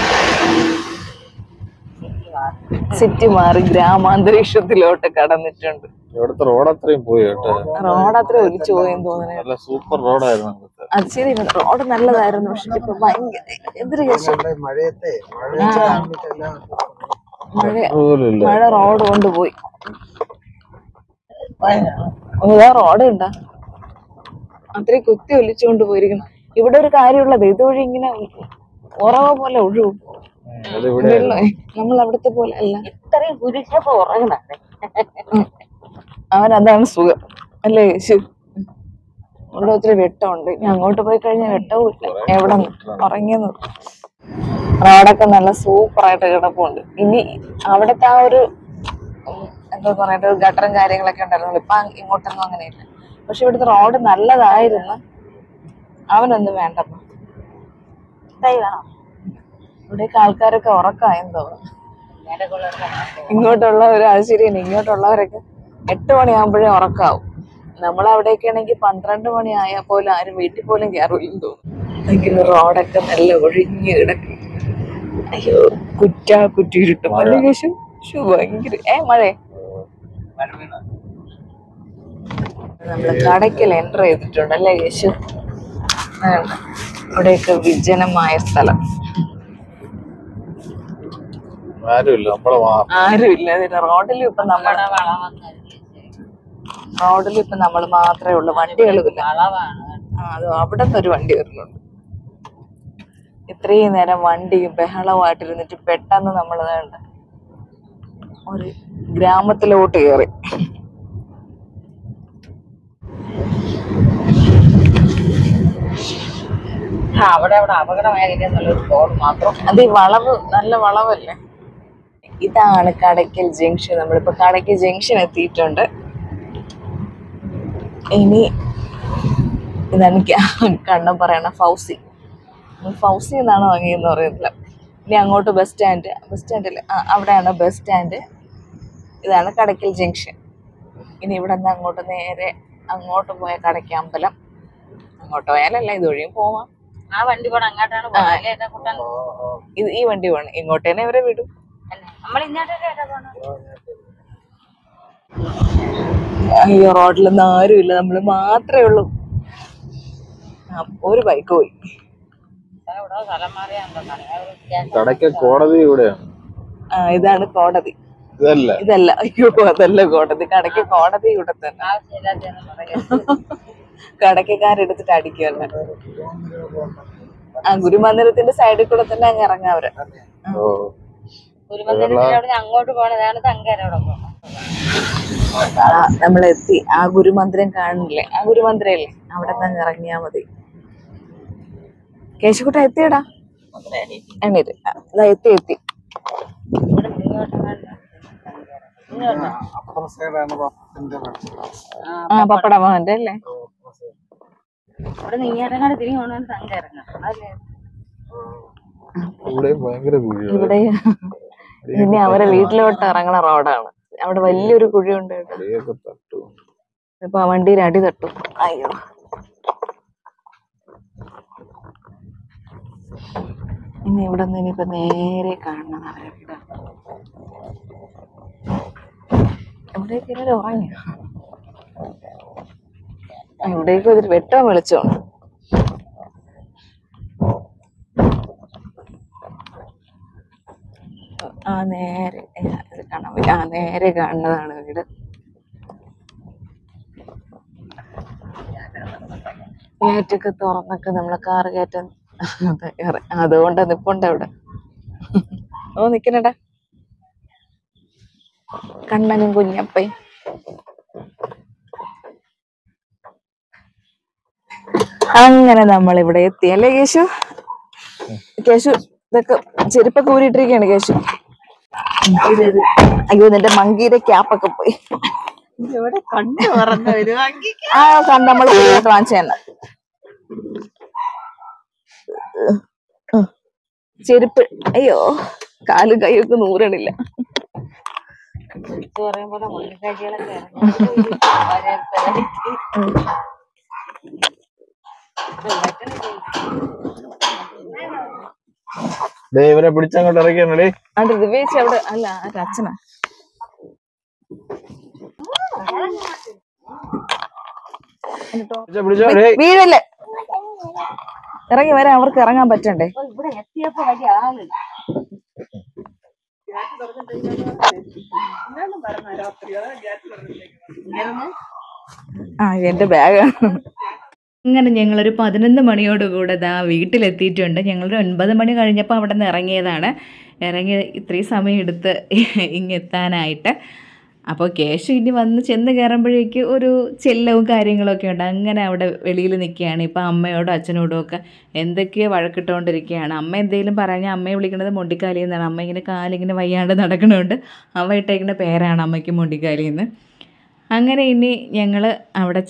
സിറ്റി മാറി ഗ്രാമാന്തരീക്ഷത്തിലോട്ട് കടന്നിട്ടുണ്ട്. ഇവിടുത്തെ റോഡ് അത്രയും പോയി കേട്ടോ, റോഡ് അത്രയും ഒലിച്ചു പോയെന്ന് തോന്നുന്നു. സൂപ്പർ റോഡായിരുന്നു. അത് ശരി, റോഡ് നല്ലതായിരുന്നു. പക്ഷെ ഇപ്പൊ ഭയങ്കര എന്തൊരു മഴ റോഡ് കൊണ്ടുപോയി. റോഡ് ഉണ്ടാ അത്രയും കുത്തി ഒലിച്ചുകൊണ്ട് പോയിരിക്കുന്നു. ഇവിടെ ഒരു കാര്യമുള്ളത്, ഇതുവഴി ഇങ്ങനെ ഉറവ പോലെ ഒഴുകും. നമ്മൾ അവിടത്തെ പോലെ അല്ല, ഇത്രയും കുരിശപ്പോ ഉറങ്ങണ അവൻ അതാണ് സുഖം, അല്ലേ യേശു? ഇവിടെ ഒത്തിരി വെട്ടമുണ്ട്. ഇനി അങ്ങോട്ട് പോയി കഴിഞ്ഞാൽ വെട്ടവും ഇല്ല, എവിടെ ഉറങ്ങിയെന്ന്. റോഡൊക്കെ നല്ല സൂപ്പറായിട്ട് കിടപ്പുണ്ട്. ഇനി അവിടുത്തെ ആ ഒരു എന്താ പറയാ ഗട്ടറും കാര്യങ്ങളൊക്കെ ഉണ്ടായിരുന്നു. ഇപ്പൊ ഇങ്ങോട്ടൊന്നും അങ്ങനെയില്ല. പക്ഷെ ഇവിടുത്തെ റോഡ് നല്ലതായിരുന്നു. അവനൊന്നും വേണ്ടപ്പോ വേണം. ഇവിടേക്ക് ആൾക്കാരൊക്കെ ഉറക്കായെന്ന് തോന്നുന്നു. ഇങ്ങോട്ടുള്ളവർ അത് ശരിയാണ്. ഇങ്ങോട്ടുള്ളവരൊക്കെ 8 മണിയാകുമ്പോഴേ ഉറക്കാവും. നമ്മളവിടെയൊക്കെ ആണെങ്കിൽ 12 മണി ആയാൽ പോലും ആരും വീട്ടിൽ പോലും കയറില്ലെന്ന് തോന്നുന്നു. റോഡൊക്കെ നല്ല ഒഴിഞ്ഞ് കിടക്കും. അയ്യോ കുറ്റിയിരുട്ടും ശേഷം ഭയങ്കര മഴ. നമ്മള് കടയ്ക്കൽ എൻ്റർ ചെയ്തിട്ടുണ്ട് അല്ലേ യേശു? ഇവിടെയൊക്കെ വിജനമായ സ്ഥലം, ആരുമില്ല. റോഡിലും ഇപ്പൊ നമ്മൾ മാത്രമേ ഉള്ളൂ. വണ്ടികളുമില്ല. അത് അവിടെ നിന്നൊരു വണ്ടി വരുന്നുണ്ട്. ഇത്രയും നേരം വണ്ടിയും ബഹളമായിട്ടിരുന്നിട്ട് പെട്ടെന്ന് നമ്മൾ ഒരു ഗ്രാമത്തിലോട്ട് കയറി. അവിടെ അപകടമായിരിക്കും ബോർഡ് മാത്രം. അത് ഈ വളവ് നല്ല വളവല്ലേ. ഇതാണ് കടയ്ക്കൽ ജംഗ്ഷൻ. നമ്മളിപ്പോ കടയ്ക്കൽ ജംഗ്ഷൻ എത്തിയിട്ടുണ്ട്. ഇനി ഇതാണ് കണ്ണം പറയണ ഫൗസി എന്നാണ് വാങ്ങിയെന്ന് പറയുന്നില്ല. ഇനി അങ്ങോട്ട് ബസ് സ്റ്റാൻഡിൽ അവിടെയാണ് ബസ് സ്റ്റാൻഡ്. ഇതാണ് കടയ്ക്കൽ ജംഗ്ഷൻ. ഇനി ഇവിടെ നിന്ന് അങ്ങോട്ട് നേരെ അങ്ങോട്ട് പോയ കടയ്ക്ക് അമ്പലം. അങ്ങോട്ട് പോയാലല്ല ഇതുവഴിയും പോവാം. ആ വണ്ടി പോണം അങ്ങോട്ടാണ്. ഇത് ഈ വണ്ടി പോണം ഇങ്ങോട്ടേനെ ഇവരെ വിടും. അയ്യോ റോഡിലൊന്നും ആരുമില്ല. നമ്മള് മാത്രമേ ഉള്ളൂ. ഒരു ബൈക്ക് പോയി. കോടതി ഇവിടെയാണ്. ഇതാണ് കോടതി. ഇതല്ല. അയ്യോ അതല്ല കോടതി. കടയ്ക്ക് കോടതി ഇവിടെ തന്നെ. കടയ്ക്കാരെടുത്തിട്ട് അടിക്കുമല്ല. ഗുരുമന്ദിരത്തിന്റെ സൈഡിൽ കൂടെ തന്നെ അങ്ങ് ഇറങ്ങാം അവര്. അങ്ങോട്ട് പോണതാണ് നമ്മളെത്തി. ആ ഗുരുമന്ദിരം കാണില്ലേ? ആ ഗുരുമന്ദിരം ഇല്ലേ? അവിടെ നിന്ന് ഇറങ്ങിയാ മതി. കേശുക്കുട്ട എത്തിയടാ. എണ്ണീര് എത്തി. പപ്പട മോഹന്റെ അല്ലേ? ഇവിടെ ഇനി അവരെ വീട്ടിലോട്ട് ഇറങ്ങണ റോഡാണ്. അവിടെ വലിയൊരു കുഴിയുണ്ട് കേട്ടോ. ഇപ്പൊ വണ്ടിയിൽ അടി തട്ടും. അയ്യോ ഇനി ഇവിടെ നിന്ന് ഇനിയിപ്പോ നേരെ കാണണം അവരെ വീട്. ഇവിടേക്ക് ഇങ്ങനെ ഉറങ്ങി. ഇവിടേക്ക് ഒരു വെട്ടം വെളിച്ചമാണ്. നേരെ ഇത് കാണാൻ പറ്റും. നേരെ കാണുന്നതാണ് വീട്. ഗേറ്റൊക്കെ തുറന്നൊക്കെ നമ്മളെ കാറ് കയറ്റാൻ അതുകൊണ്ട് നിപ്പുണ്ട് അവിടെ. നിക്കണടാ കണ്ണനും കുഞ്ഞപ്പയും. അങ്ങനെ നമ്മൾ ഇവിടെ എത്തി അല്ലേ കേശു? ഇതൊക്കെ ചെരുപ്പൊക്കെ ഊരിയിട്ടിരിക്കുകയാണ് കേശു. അയ്യോ നിന്റെ മങ്കിയുടെ ക്യാപ്പൊക്കെ പോയി. നമ്മൾ വാങ്ങിച്ചു തന്നെ. ചെരുപ്പ് അയ്യോ കാലും കൈയൊക്കെ നൂറണില്ല. ഇവരെ പിടിച്ചങ്ങോട്ട് ഇറക്കിയാണേ. അത് റിവേച്ച് അവിടെ അല്ല അച്ഛനാ. വീഴല്ലേ, ഇറങ്ങി വരാൻ അവർക്ക് ഇറങ്ങാൻ പറ്റണ്ടേ. ഇവിടെ എത്തിയപ്പോ വലിയ ആള് എന്റെ ബാഗാണ്. അങ്ങനെ ഞങ്ങളൊരു 11 മണിയോടുകൂടെ വീട്ടിലെത്തിയിട്ടുണ്ട്. ഞങ്ങളൊരു 9 മണി കഴിഞ്ഞപ്പോൾ അവിടെ നിന്ന് ഇറങ്ങിയതാണ്. ഇറങ്ങി ഇത്രയും സമയം എടുത്ത് ഇങ്ങെത്താനായിട്ട്. അപ്പോൾ കേശു ഇനി വന്ന് ചെന്ന് കയറുമ്പോഴേക്ക് ഒരു ചെല്ലവും കാര്യങ്ങളൊക്കെ ഉണ്ട്. അങ്ങനെ അവിടെ വെളിയിൽ നിൽക്കുകയാണ്. ഇപ്പോൾ അമ്മയോടും അച്ഛനോടും ഒക്കെ എന്തൊക്കെയോ വഴക്കിട്ടുകൊണ്ടിരിക്കുകയാണ്. അമ്മ എന്തെങ്കിലും പറഞ്ഞാൽ അമ്മയെ വിളിക്കുന്നത് മൊണ്ടിക്കാലി എന്നാണ്. അമ്മ ഇങ്ങനെ കാലിങ്ങനെ വയ്യാണ്ട് നടക്കണോണ്ട് അമ്മ ഇട്ടേക്കുന്ന പേരാണ് അമ്മയ്ക്ക് മൊണ്ടിക്കാലി എന്ന്. അങ്ങനെ ഇനി ഞങ്ങൾ അവിടെ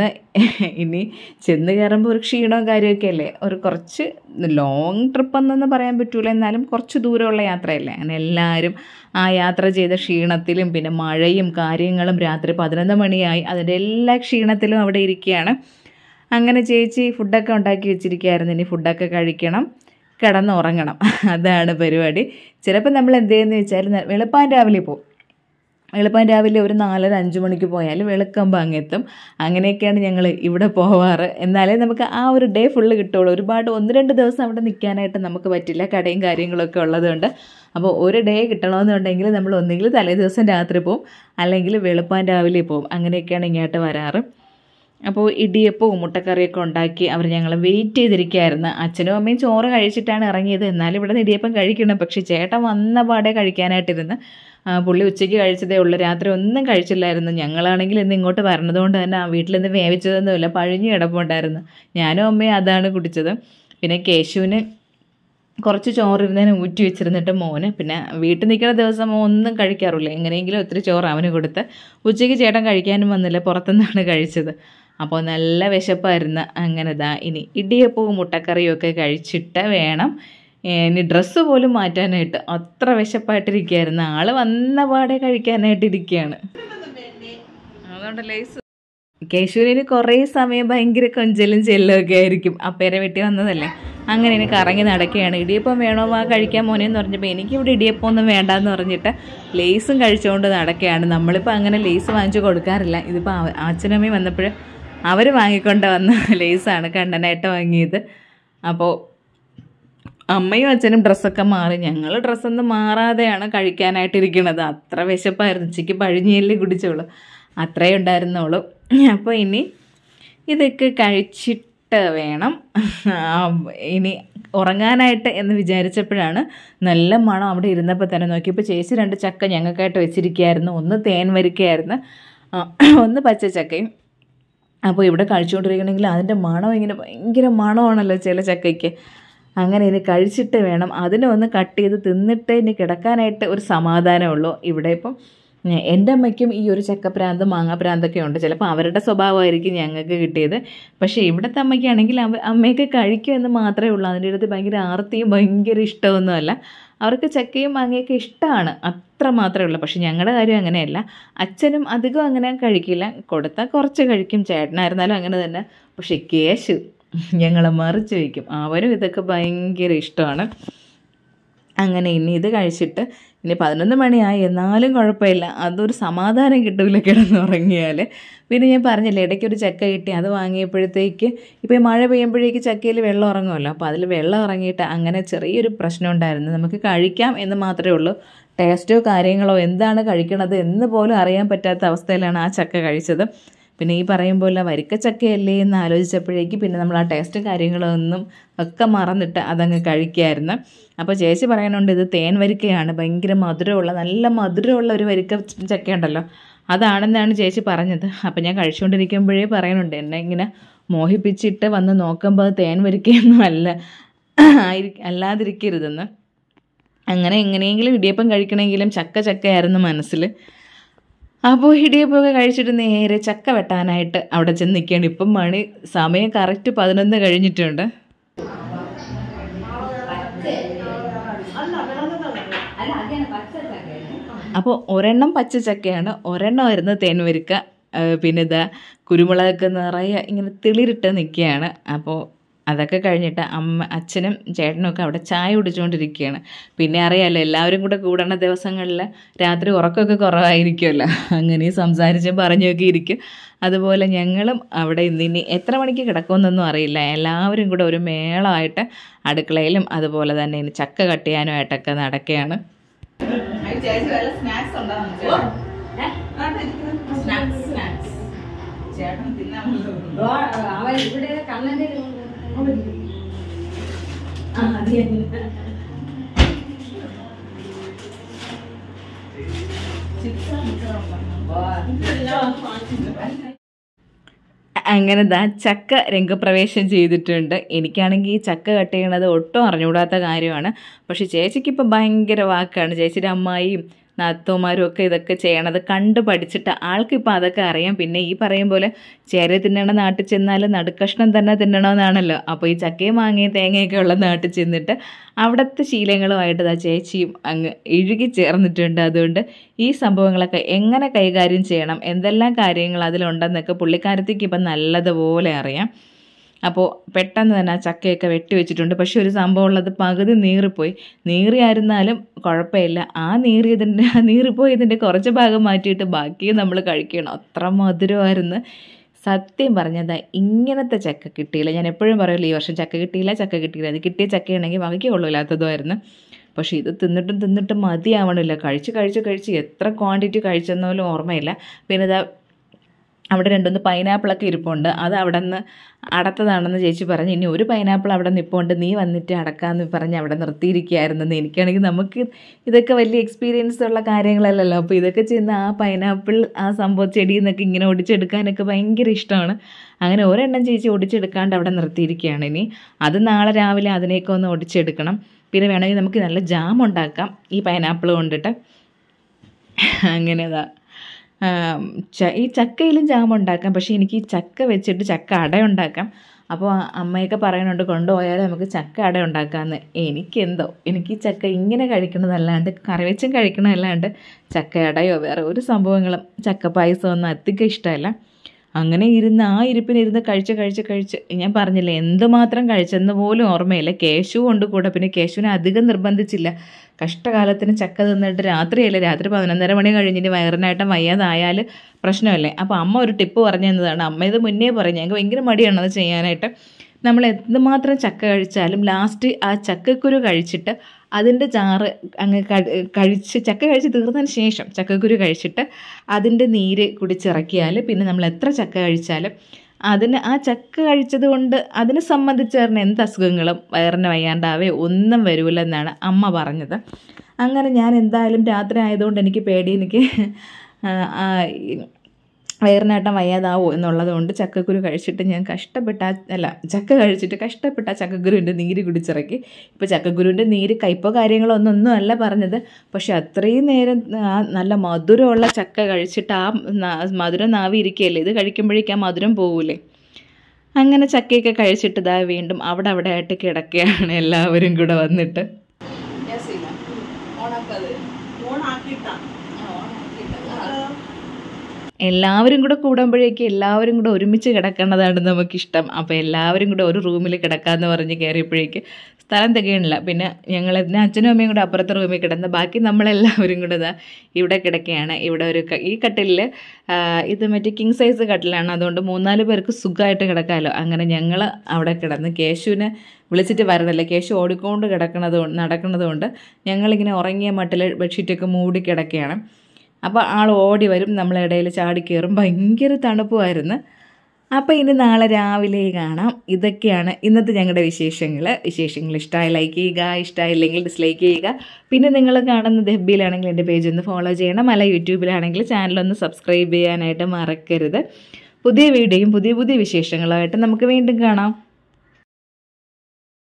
ഇനി ചെന്ന് കയറുമ്പോൾ ഒരു ക്ഷീണവും കാര്യമൊക്കെ അല്ലേ, ഒരു കുറച്ച് ലോങ് ട്രിപ്പ് എന്നൊന്നും പറയാൻ പറ്റൂല, എന്നാലും കുറച്ച് ദൂരമുള്ള യാത്രയല്ലേ. അങ്ങനെ എല്ലാവരും ആ യാത്ര ചെയ്ത ക്ഷീണത്തിലും പിന്നെ മഴയും കാര്യങ്ങളും രാത്രി 11 മണിയായി, അതിൻ്റെ എല്ലാ ക്ഷീണത്തിലും അവിടെ ഇരിക്കുകയാണ്. അങ്ങനെ ചേച്ചി ഫുഡൊക്കെ ഉണ്ടാക്കി വെച്ചിരിക്കുകയായിരുന്നു. ഇനി ഫുഡൊക്കെ കഴിക്കണം, കിടന്നുറങ്ങണം, അതാണ് പരിപാടി. ചിലപ്പോൾ നമ്മൾ എന്ത് ചെയ്യുന്നത് വെച്ചാൽ വെളുപ്പാൻ രാവിലെ പോകും. വെളുപ്പാൻ രാവിലെ ഒരു 4-5 മണിക്ക് പോയാൽ വെളുക്കുമ്പോൾ അങ്ങെത്തും. അങ്ങനെയൊക്കെയാണ് ഞങ്ങൾ ഇവിടെ പോവാറ്. എന്നാലേ നമുക്ക് ആ ഒരു ഡേ ഫുള്ള് കിട്ടുള്ളൂ. ഒരുപാട് 1-2 ദിവസം അവിടെ നിൽക്കാനായിട്ട് നമുക്ക് പറ്റില്ല, കടയും കാര്യങ്ങളൊക്കെ ഉള്ളതുകൊണ്ട്. അപ്പോൾ ഒരു ഡേ കിട്ടണമെന്നുണ്ടെങ്കിൽ നമ്മൾ ഒന്നുകിൽ തലേ ദിവസം രാത്രി പോവും, അല്ലെങ്കിൽ വെളുപ്പാൻ രാവിലെ പോവും. അങ്ങനെയൊക്കെയാണ് ഇങ്ങോട്ട് വരാറ്. അപ്പോൾ ഇടിയപ്പവും മുട്ടക്കറിയൊക്കെ ഉണ്ടാക്കി അവർ ഞങ്ങളെ വെയിറ്റ് ചെയ്തിരിക്കുകയായിരുന്നു. അച്ഛനും അമ്മയും ചോറ് കഴിച്ചിട്ടാണ് ഇറങ്ങിയത്. എന്നാലും ഇവിടെ നിന്ന് ഇടിയപ്പം കഴിക്കണം. പക്ഷേ ചേട്ടൻ വന്ന പാടെ കഴിക്കാനായിട്ടിരുന്ന്. പുള്ളി ഉച്ചയ്ക്ക് കഴിച്ചതേ ഉള്ളൂ, രാത്രി ഒന്നും കഴിച്ചില്ലായിരുന്നു. ഞങ്ങളാണെങ്കിൽ ഇന്ന് ഇങ്ങോട്ട് വരണതുകൊണ്ട് തന്നെ ആ വീട്ടിൽ നിന്ന് വേവിച്ചതൊന്നുമില്ല, പഴിഞ്ഞ് കിടപ്പുണ്ടായിരുന്നു. ഞാനും അമ്മയും അതാണ് കുടിച്ചത്. പിന്നെ കേശുവിന് കുറച്ച് ചോറിരുന്നതിന് ഊറ്റി വെച്ചിരുന്നിട്ട് മോന്, പിന്നെ വീട്ടിൽ നിൽക്കുന്ന ദിവസം ഒന്നും കഴിക്കാറില്ല, എങ്ങനെയെങ്കിലും ഒത്തിരി ചോറ് അവന് കൊടുത്ത്. ഉച്ചയ്ക്ക് ചേട്ടൻ കഴിക്കാനും വന്നില്ല, പുറത്തുനിന്നാണ് കഴിച്ചത്. അപ്പോൾ നല്ല വിശപ്പായിരുന്നു. അങ്ങനെ ഇനി ഇടിയപ്പവും മുട്ടക്കറിയും ഒക്കെ കഴിച്ചിട്ട് വേണം ഇനി ഡ്രസ്സ് പോലും മാറ്റാനായിട്ട്. അത്ര വിശപ്പായിട്ടിരിക്കുകയായിരുന്നു. ആൾ വന്ന പാടെ കഴിക്കാനായിട്ടിരിക്കുകയാണ്. അതുകൊണ്ട് ലേസ് കേശുവിന് കുറേ സമയം ഭയങ്കര കൊഞ്ചലും ചെല്ലൊക്കെ ആയിരിക്കും. അപ്പേരെ വീട്ടിൽ വന്നതല്ലേ, അങ്ങനെ ഇനി കറങ്ങി നടക്കുകയാണ്. ഇടിയപ്പം വേണോ വാ കഴിക്കാൻ മോനെന്ന് പറഞ്ഞപ്പോൾ എനിക്കിവിടെ ഇടിയപ്പമൊന്നും വേണ്ടാന്ന് പറഞ്ഞിട്ട് ലേസും കഴിച്ചുകൊണ്ട് നടക്കുകയാണ്. നമ്മളിപ്പോൾ അങ്ങനെ ലേസ് വാങ്ങിച്ചു കൊടുക്കാറില്ല. ഇതിപ്പോൾ അച്ഛനമ്മയും വന്നപ്പോൾ അവർ വാങ്ങിക്കൊണ്ട് വന്ന ലേസാണ് കണ്ണനായിട്ട് വാങ്ങിയത്. അപ്പോൾ അമ്മയും അച്ഛനും ഡ്രസ്സൊക്കെ മാറി, ഞങ്ങൾ ഡ്രസ്സൊന്നും മാറാതെയാണ് കഴിക്കാനായിട്ടിരിക്കുന്നത്. അത്ര വിശപ്പായിരുന്നു. ഉച്ചയ്ക്ക് പഴിഞ്ഞിയല്ലേ കുടിച്ചോളൂ, അത്രയേ ഉണ്ടായിരുന്നുള്ളൂ. അപ്പോൾ ഇനി ഇതൊക്കെ കഴിച്ചിട്ട് വേണം ഇനി ഉറങ്ങാനായിട്ട് എന്ന് വിചാരിച്ചപ്പോഴാണ് നല്ല മണം. അവിടെ ഇരുന്നപ്പോൾ തന്നെ നോക്കിയപ്പോൾ ചേച്ചി 2 ചക്ക ഞങ്ങൾക്കായിട്ട് വെച്ചിരിക്കുകയായിരുന്നു. ഒന്ന് തേൻ വരിക്കയായിരുന്നു, ഒന്ന് പച്ചച്ചക്കയും. അപ്പോൾ ഇവിടെ കഴിച്ചുകൊണ്ടിരിക്കണമെങ്കിൽ അതിൻ്റെ മണം ഇങ്ങനെ ഭയങ്കര മണമാണല്ലോ ചില ചക്കയ്ക്ക്. അങ്ങനെ ഇനി കഴിച്ചിട്ട് വേണം അതിനെ ഒന്ന് കട്ട് ചെയ്ത് തിന്നിട്ട് ഇനി കിടക്കാനായിട്ട് ഒരു സമാധാനമുള്ളൂ. ഇവിടെ ഇപ്പം എൻ്റെ അമ്മയ്ക്കും ഈ ഒരു ചക്കപ്രാന്ത് മാങ്ങാപ്രാന്തൊക്കെ ഉണ്ട്. ചിലപ്പോൾ അവരുടെ സ്വഭാവമായിരിക്കും ഞങ്ങൾക്ക് കിട്ടിയത്. പക്ഷേ ഇവിടുത്തെ അമ്മയ്ക്കാണെങ്കിൽ അമ്മയൊക്കെ കഴിക്കുമെന്ന് മാത്രമേ ഉള്ളൂ. അതിൻ്റെ അടുത്ത് ഭയങ്കര ആർത്തിയും ഭയങ്കര ഇഷ്ടമൊന്നുമല്ല. അവർക്ക് ചക്കയും മാങ്ങയൊക്കെ ഇഷ്ടമാണ്, അത്ര മാത്രമേ ഉള്ളൂ. പക്ഷെ ഞങ്ങളുടെ കാര്യം അങ്ങനെയല്ല. അച്ഛനും അധികം അങ്ങനെ കഴിക്കില്ല, കൊടുത്താൽ കുറച്ച് കഴിക്കും. ചേട്ടനായിരുന്നാലും അങ്ങനെ തന്നെ. പക്ഷേ കേശു ഞങ്ങളെ മറിച്ച് വയ്ക്കും, അവരും ഇതൊക്കെ ഭയങ്കര ഇഷ്ടമാണ്. അങ്ങനെ ഇനി ഇത് കഴിച്ചിട്ട് ഇനി 11 മണിയായി, എന്നാലും കുഴപ്പമില്ല, അതൊരു സമാധാനം കിട്ടില്ല കിടന്നുറങ്ങിയാൽ. പിന്നെ ഞാൻ പറഞ്ഞില്ലേ ഇടയ്ക്കൊരു ചക്ക കിട്ടി, അത് വാങ്ങിയപ്പോഴത്തേക്ക് ഇപ്പോൾ മഴ പെയ്യുമ്പോഴേക്ക് ചക്കയിൽ വെള്ളം ഇറങ്ങുമല്ലോ. അപ്പോൾ അതിൽ വെള്ളം ഇറങ്ങിയിട്ട് അങ്ങനെ ചെറിയൊരു പ്രശ്നം ഉണ്ടായിരുന്നു. നമുക്ക് കഴിക്കാം എന്ന് മാത്രമേ ഉള്ളൂ, ടേസ്റ്റോ കാര്യങ്ങളോ എന്താണ് കഴിക്കണത് എന്ന് പോലും അറിയാൻ പറ്റാത്ത അവസ്ഥയിലാണ് ആ ചക്ക കഴിച്ചത്. പിന്നെ ഈ പറയുമ്പോൾ വരിക്കച്ചക്കയല്ലേ എന്ന് ആലോചിച്ചപ്പോഴേക്ക് പിന്നെ നമ്മൾ ആ ടേസ്റ്റും കാര്യങ്ങളൊന്നും ഒക്കെ മറന്നിട്ട് അതങ്ങ് കഴിക്കുമായിരുന്നു. അപ്പോൾ ചേച്ചി പറയാനുണ്ട് ഇത് തേൻ വരിക്കയാണ്, ഭയങ്കര മധുരമുള്ള നല്ല മധുരമുള്ള ഒരു വരിക്ക ചക്ക ഉണ്ടല്ലോ, അതാണെന്നാണ് ചേച്ചി പറഞ്ഞത്. അപ്പോൾ ഞാൻ കഴിച്ചുകൊണ്ടിരിക്കുമ്പോഴേ പറയുന്നുണ്ട് എന്നെ ഇങ്ങനെ മോഹിപ്പിച്ചിട്ട് വന്ന് നോക്കുമ്പോൾ അത് തേൻ വരിക്കയൊന്നും അല്ലാതിരിക്കരുതെന്ന്. അങ്ങനെ എങ്ങനെയെങ്കിലും ഇടിയപ്പം കഴിക്കണമെങ്കിലും ചക്കയായിരുന്നു മനസ്സിൽ. അപ്പോൾ ഇടിയപ്പമൊക്കെ കഴിച്ചിട്ട് നേരെ ചക്ക വെട്ടാനായിട്ട് അവിടെ ചെന്ന് നിൽക്കുകയാണ്. ഇപ്പം സമയം കറക്റ്റ് 11 കഴിഞ്ഞിട്ടുണ്ട്. അപ്പോൾ ഒരെണ്ണം പച്ചച്ചക്കയാണ്, ഒരെണ്ണം വരുന്ന തേൻ വരിക്ക. പിന്നെ കുരുമുളകൊക്കെ നിറയെ ഇങ്ങനെ തിളിരിട്ട് നിൽക്കുകയാണ്. അപ്പോൾ അതൊക്കെ കഴിഞ്ഞിട്ട് അച്ഛനും ചേട്ടനും ഒക്കെ അവിടെ ചായ കുടിച്ചുകൊണ്ടിരിക്കുകയാണ്. പിന്നെ അറിയാമല്ലോ എല്ലാവരും കൂടെ കൂടണ ദിവസങ്ങളിൽ രാത്രി ഉറക്കമൊക്കെ കുറവായിരിക്കുമല്ലോ, അങ്ങനെ സംസാരിച്ചും പറഞ്ഞൊക്കെ ഇരിക്കും. അതുപോലെ ഞങ്ങളും അവിടെ ഇനി എത്ര മണിക്ക് കിടക്കുമെന്നൊന്നും അറിയില്ല. എല്ലാവരും കൂടെ ഒരു മേളമായിട്ട് അടുക്കളയിലും അതുപോലെ തന്നെ ഇനി ചക്ക കട്ട് ചെയ്യാനുമായിട്ടൊക്കെ നടക്കുകയാണ്. അങ്ങനെ ദാ ചക്ക രംഗപ്രവേശം ചെയ്തിട്ടുണ്ട്. എനിക്കാണെങ്കിൽ ഈ ചക്ക കട്ട് ചെയ്യണത് ഒട്ടും അറിഞ്ഞുകൂടാത്ത കാര്യമാണ്. പക്ഷെ ചേച്ചിക്ക് ഇപ്പം ഭയങ്കര വാക്കാണ്. ചേച്ചിയുടെ അമ്മായിയും നാത്തോമാരും ഒക്കെ ഇതൊക്കെ ചെയ്യണത് കണ്ട് പഠിച്ചിട്ട് ആൾക്കിപ്പോൾ അതൊക്കെ അറിയാം. പിന്നെ ഈ പറയും പോലെ ചേര തിന്നണ നാട്ടിൽ ചെന്നാൽ നടുക്കഷ്ണം തന്നെ തിന്നണമെന്നാണല്ലോ. അപ്പോൾ ഈ ചക്കയും മാങ്ങയും തേങ്ങയൊക്കെ ഉള്ള നാട്ടിൽ ചെന്നിട്ട് അവിടുത്തെ ശീലങ്ങളുമായിട്ട് ആ ചേച്ചിയും അങ്ങ് ഇഴുകി ചേർന്നിട്ടുണ്ട്. അതുകൊണ്ട് ഈ സംഭവങ്ങളൊക്കെ എങ്ങനെ കൈകാര്യം ചെയ്യണം, എന്തെല്ലാം കാര്യങ്ങൾ അതിലുണ്ടെന്നൊക്കെ പുള്ളിക്കാരത്തേക്ക് ഇപ്പം നല്ലതുപോലെ അറിയാം. അപ്പോൾ പെട്ടെന്ന് തന്നെ ആ ചക്കയൊക്കെ വെട്ടി വെച്ചിട്ടുണ്ട്. പക്ഷെ ഒരു സംഭവം ഉള്ളത്, പകുതി നീറിപ്പോയി. നീറിയായിരുന്നാലും കുഴപ്പമില്ല. ആ നീറിപ്പോയതിൻ്റെ കുറച്ച് ഭാഗം മാറ്റിയിട്ട് ബാക്കി നമ്മൾ കഴിക്കണം. അത്ര മധുരമായിരുന്നു. സത്യം പറഞ്ഞതാ, ഇങ്ങനത്തെ ചക്ക കിട്ടിയില്ല. ഞാൻ എപ്പോഴും പറയുമല്ലോ, ഈ വർഷം ചക്ക കിട്ടിയില്ല. അത് കിട്ടിയ ചക്കയാണെങ്കിൽ ബാക്കി കൊള്ളില്ലാത്തതുമായിരുന്നു. പക്ഷേ ഇത് തിന്നിട്ടും മതിയാവണില്ല. കഴിച്ച് എത്ര ക്വാണ്ടിറ്റി കഴിച്ചെന്നോലും ഓർമ്മയില്ല. പിന്നെ ഇതാ അവിടെ 2-3 പൈനാപ്പിളൊക്കെ ഇരിപ്പുണ്ട്. അത് അവിടെ നിന്ന് അടത്തതാണെന്ന് ചേച്ചി പറഞ്ഞ്. ഇനി ഒരു പൈനാപ്പിൾ അവിടെ നിൽപ്പുണ്ട്, നീ വന്നിട്ട് അടക്കാമെന്ന് പറഞ്ഞ് അവിടെ നിർത്തിയിരിക്കുകയായിരുന്നെന്ന്. എനിക്കാണെങ്കിൽ നമുക്ക് ഇതൊക്കെ വലിയ എക്സ്പീരിയൻസ് ഉള്ള കാര്യങ്ങളല്ലല്ലോ. അപ്പോൾ ഇതൊക്കെ ചെന്ന് ആ പൈനാപ്പിൾ ആ സംഭവം ചെടിയിൽ നിന്നൊക്കെ ഇങ്ങനെ ഒടിച്ചെടുക്കാനൊക്കെ ഭയങ്കര ഇഷ്ടമാണ്. അങ്ങനെ ഒരെണ്ണം ചേച്ചി ഒടിച്ചെടുക്കാണ്ട് അവിടെ നിർത്തിയിരിക്കുകയാണ്. ഇനി അത് നാളെ രാവിലെ അതിനെയൊക്കെ ഒന്ന് ഒടിച്ചെടുക്കണം. പിന്നെ വേണമെങ്കിൽ നമുക്ക് നല്ല ജാം ഉണ്ടാക്കാം ഈ പൈനാപ്പിൾ കൊണ്ടിട്ട്. അങ്ങനെതാ ഈ ചക്കയിലും ജാം ഉണ്ടാക്കാം. പക്ഷേ എനിക്ക് ഈ ചക്ക വെച്ചിട്ട് ചക്ക അട ഉണ്ടാക്കാം. അപ്പോൾ അമ്മയൊക്കെ പറയുന്നുണ്ട് കൊണ്ടുപോയാൽ നമുക്ക് ചക്ക അട ഉണ്ടാക്കാമെന്ന്. എനിക്ക് ഈ ചക്ക ഇങ്ങനെ കഴിക്കണതല്ലാണ്ട് കറി വെച്ചും കഴിക്കണമല്ലാണ്ട് ചക്ക അടയോ വേറെ ഒരു സംഭവങ്ങളും ചക്ക പായസമൊന്നും അധികം ഇഷ്ടമല്ല. അങ്ങനെ ആ ഇരിപ്പിനിരുന്ന് കഴിച്ച് ഞാൻ പറഞ്ഞില്ലേ എന്തുമാത്രം കഴിച്ചെന്ന് പോലും ഓർമ്മയില്ല. കേശു കൊണ്ട് കൂടെ. പിന്നെ കേശുവിനെ അധികം നിർബന്ധിച്ചില്ല. കഷ്ടകാലത്തിന് ചക്ക തിന്നിട്ട് രാത്രി 11:30 മണി കഴിഞ്ഞിട്ട് വയറിനായിട്ടും വയ്യാതായാൽ പ്രശ്നമല്ലേ. അപ്പോൾ അമ്മ ഒരു ടിപ്പ് പറഞ്ഞു തന്നതാണ്. അമ്മ ഇത് മുന്നേ പറഞ്ഞു, ഞങ്ങൾക്ക് ഭയങ്കര മടിയാണ് അത് ചെയ്യാനായിട്ട്. നമ്മൾ എന്തുമാത്രം ചക്ക കഴിച്ചാലും ലാസ്റ്റ് ആ ചക്കക്കുരു കഴിച്ചിട്ട് അതിൻ്റെ ചാറ് അങ്ങ് ചക്ക കഴിച്ച് തീർന്നതിന് ശേഷം ചക്കക്കുരു കഴിച്ചിട്ട് അതിൻ്റെ നീര് കുടിച്ചിറക്കിയാൽ പിന്നെ നമ്മൾ എത്ര ചക്ക കഴിച്ചാലും ആ ചക്ക കഴിച്ചത് കൊണ്ട് അതിനെ സംബന്ധിച്ച് പറഞ്ഞ എന്ത് അസുഖങ്ങളും വയറിന് വയ്യാണ്ടാവേ ഒന്നും വരില്ലെന്നാണ് അമ്മ പറഞ്ഞത്. അങ്ങനെ ഞാൻ എന്തായാലും രാത്രി ആയതുകൊണ്ട് എനിക്ക് വയറിനാട്ടം വയ്യാതാവോ എന്നുള്ളത് കൊണ്ട് ചക്കക്കുരു കഴിച്ചിട്ട് ഞാൻ ചക്ക കഴിച്ചിട്ട് കഷ്ടപ്പെട്ട ചക്കക്കുരുവിൻ്റെ നീര് കുടിച്ചിറക്കി. ഇപ്പോൾ ചക്കക്കുരുവിൻ്റെ നീര് കയ്പോ കാര്യങ്ങളോ ഒന്നും അല്ല പറഞ്ഞത്. പക്ഷെ അത്രയും നേരം നല്ല മധുരമുള്ള ചക്ക കഴിച്ചിട്ട് ആ മധുരം നാവി ഇരിക്കുകയല്ലേ, ഇത് കഴിക്കുമ്പോഴേക്കും ആ മധുരം പോകൂലേ. അങ്ങനെ ചക്കയൊക്കെ കഴിച്ചിട്ട് ഇതാ വീണ്ടും അവിടെ ആയിട്ട് കിടക്കുകയാണ് എല്ലാവരും കൂടെ വന്നിട്ട്. എല്ലാവരും കൂടെ കൂടുമ്പോഴേക്കും എല്ലാവരും കൂടെ ഒരുമിച്ച് കിടക്കേണ്ടതാണ് നമുക്കിഷ്ടം. അപ്പോൾ എല്ലാവരും കൂടെ ഒരു റൂമിൽ കിടക്കാമെന്ന് പറഞ്ഞ് കയറിയപ്പോഴേക്ക് സ്ഥലം തികയണില്ല. പിന്നെ എൻ്റെ അച്ഛനും അമ്മയും കൂടെ അപ്പുറത്തെ റൂമിൽ കിടന്ന് ബാക്കി നമ്മളെല്ലാവരും കൂടെ ഇവിടെ കിടക്കുകയാണ്. ഇവിടെ ഈ കട്ടിലിൽ ഇത് മറ്റേ കിങ് സൈസ് കട്ടിലാണ്. അതുകൊണ്ട് 3-4 പേർക്ക് സുഖമായിട്ട് കിടക്കാമല്ലോ. അങ്ങനെ ഞങ്ങൾ അവിടെ കിടന്ന് കേശുവിനെ വിളിച്ചിട്ട് വരുന്നില്ല. കേശു ഓടിക്കൊണ്ട് നടക്കുന്നത് കൊണ്ട് ഞങ്ങളിങ്ങനെ ഉറങ്ങിയ മട്ടിൽ ബെഡ്ഷീറ്റൊക്കെ മൂടി കിടക്കുകയാണ്. അപ്പോൾ ആൾ ഓടി വരും, നമ്മളിടയിൽ ചാടിക്കയറും. ഭയങ്കര തണുപ്പുമായിരുന്നു. അപ്പോൾ ഇനി നാളെ രാവിലെ കാണാം. ഇതൊക്കെയാണ് ഇന്നത്തെ ഞങ്ങളുടെ വിശേഷങ്ങൾ. ഇഷ്ടമായി ലൈക്ക് ചെയ്യുക, ഇഷ്ടമായില്ലെങ്കിൽ ഡിസ്ലൈക്ക് ചെയ്യുക. പിന്നെ നിങ്ങൾ കാണുന്നത് FBയിലാണെങ്കിൽ എൻ്റെ പേജ് ഒന്ന് ഫോളോ ചെയ്യണം. അല്ല യൂട്യൂബിലാണെങ്കിൽ ചാനലൊന്ന് സബ്സ്ക്രൈബ് ചെയ്യാനായിട്ട് മറക്കരുത്. പുതിയ വീഡിയോയും പുതിയ വിശേഷങ്ങളുമായിട്ട് നമുക്ക് വീണ്ടും കാണാം.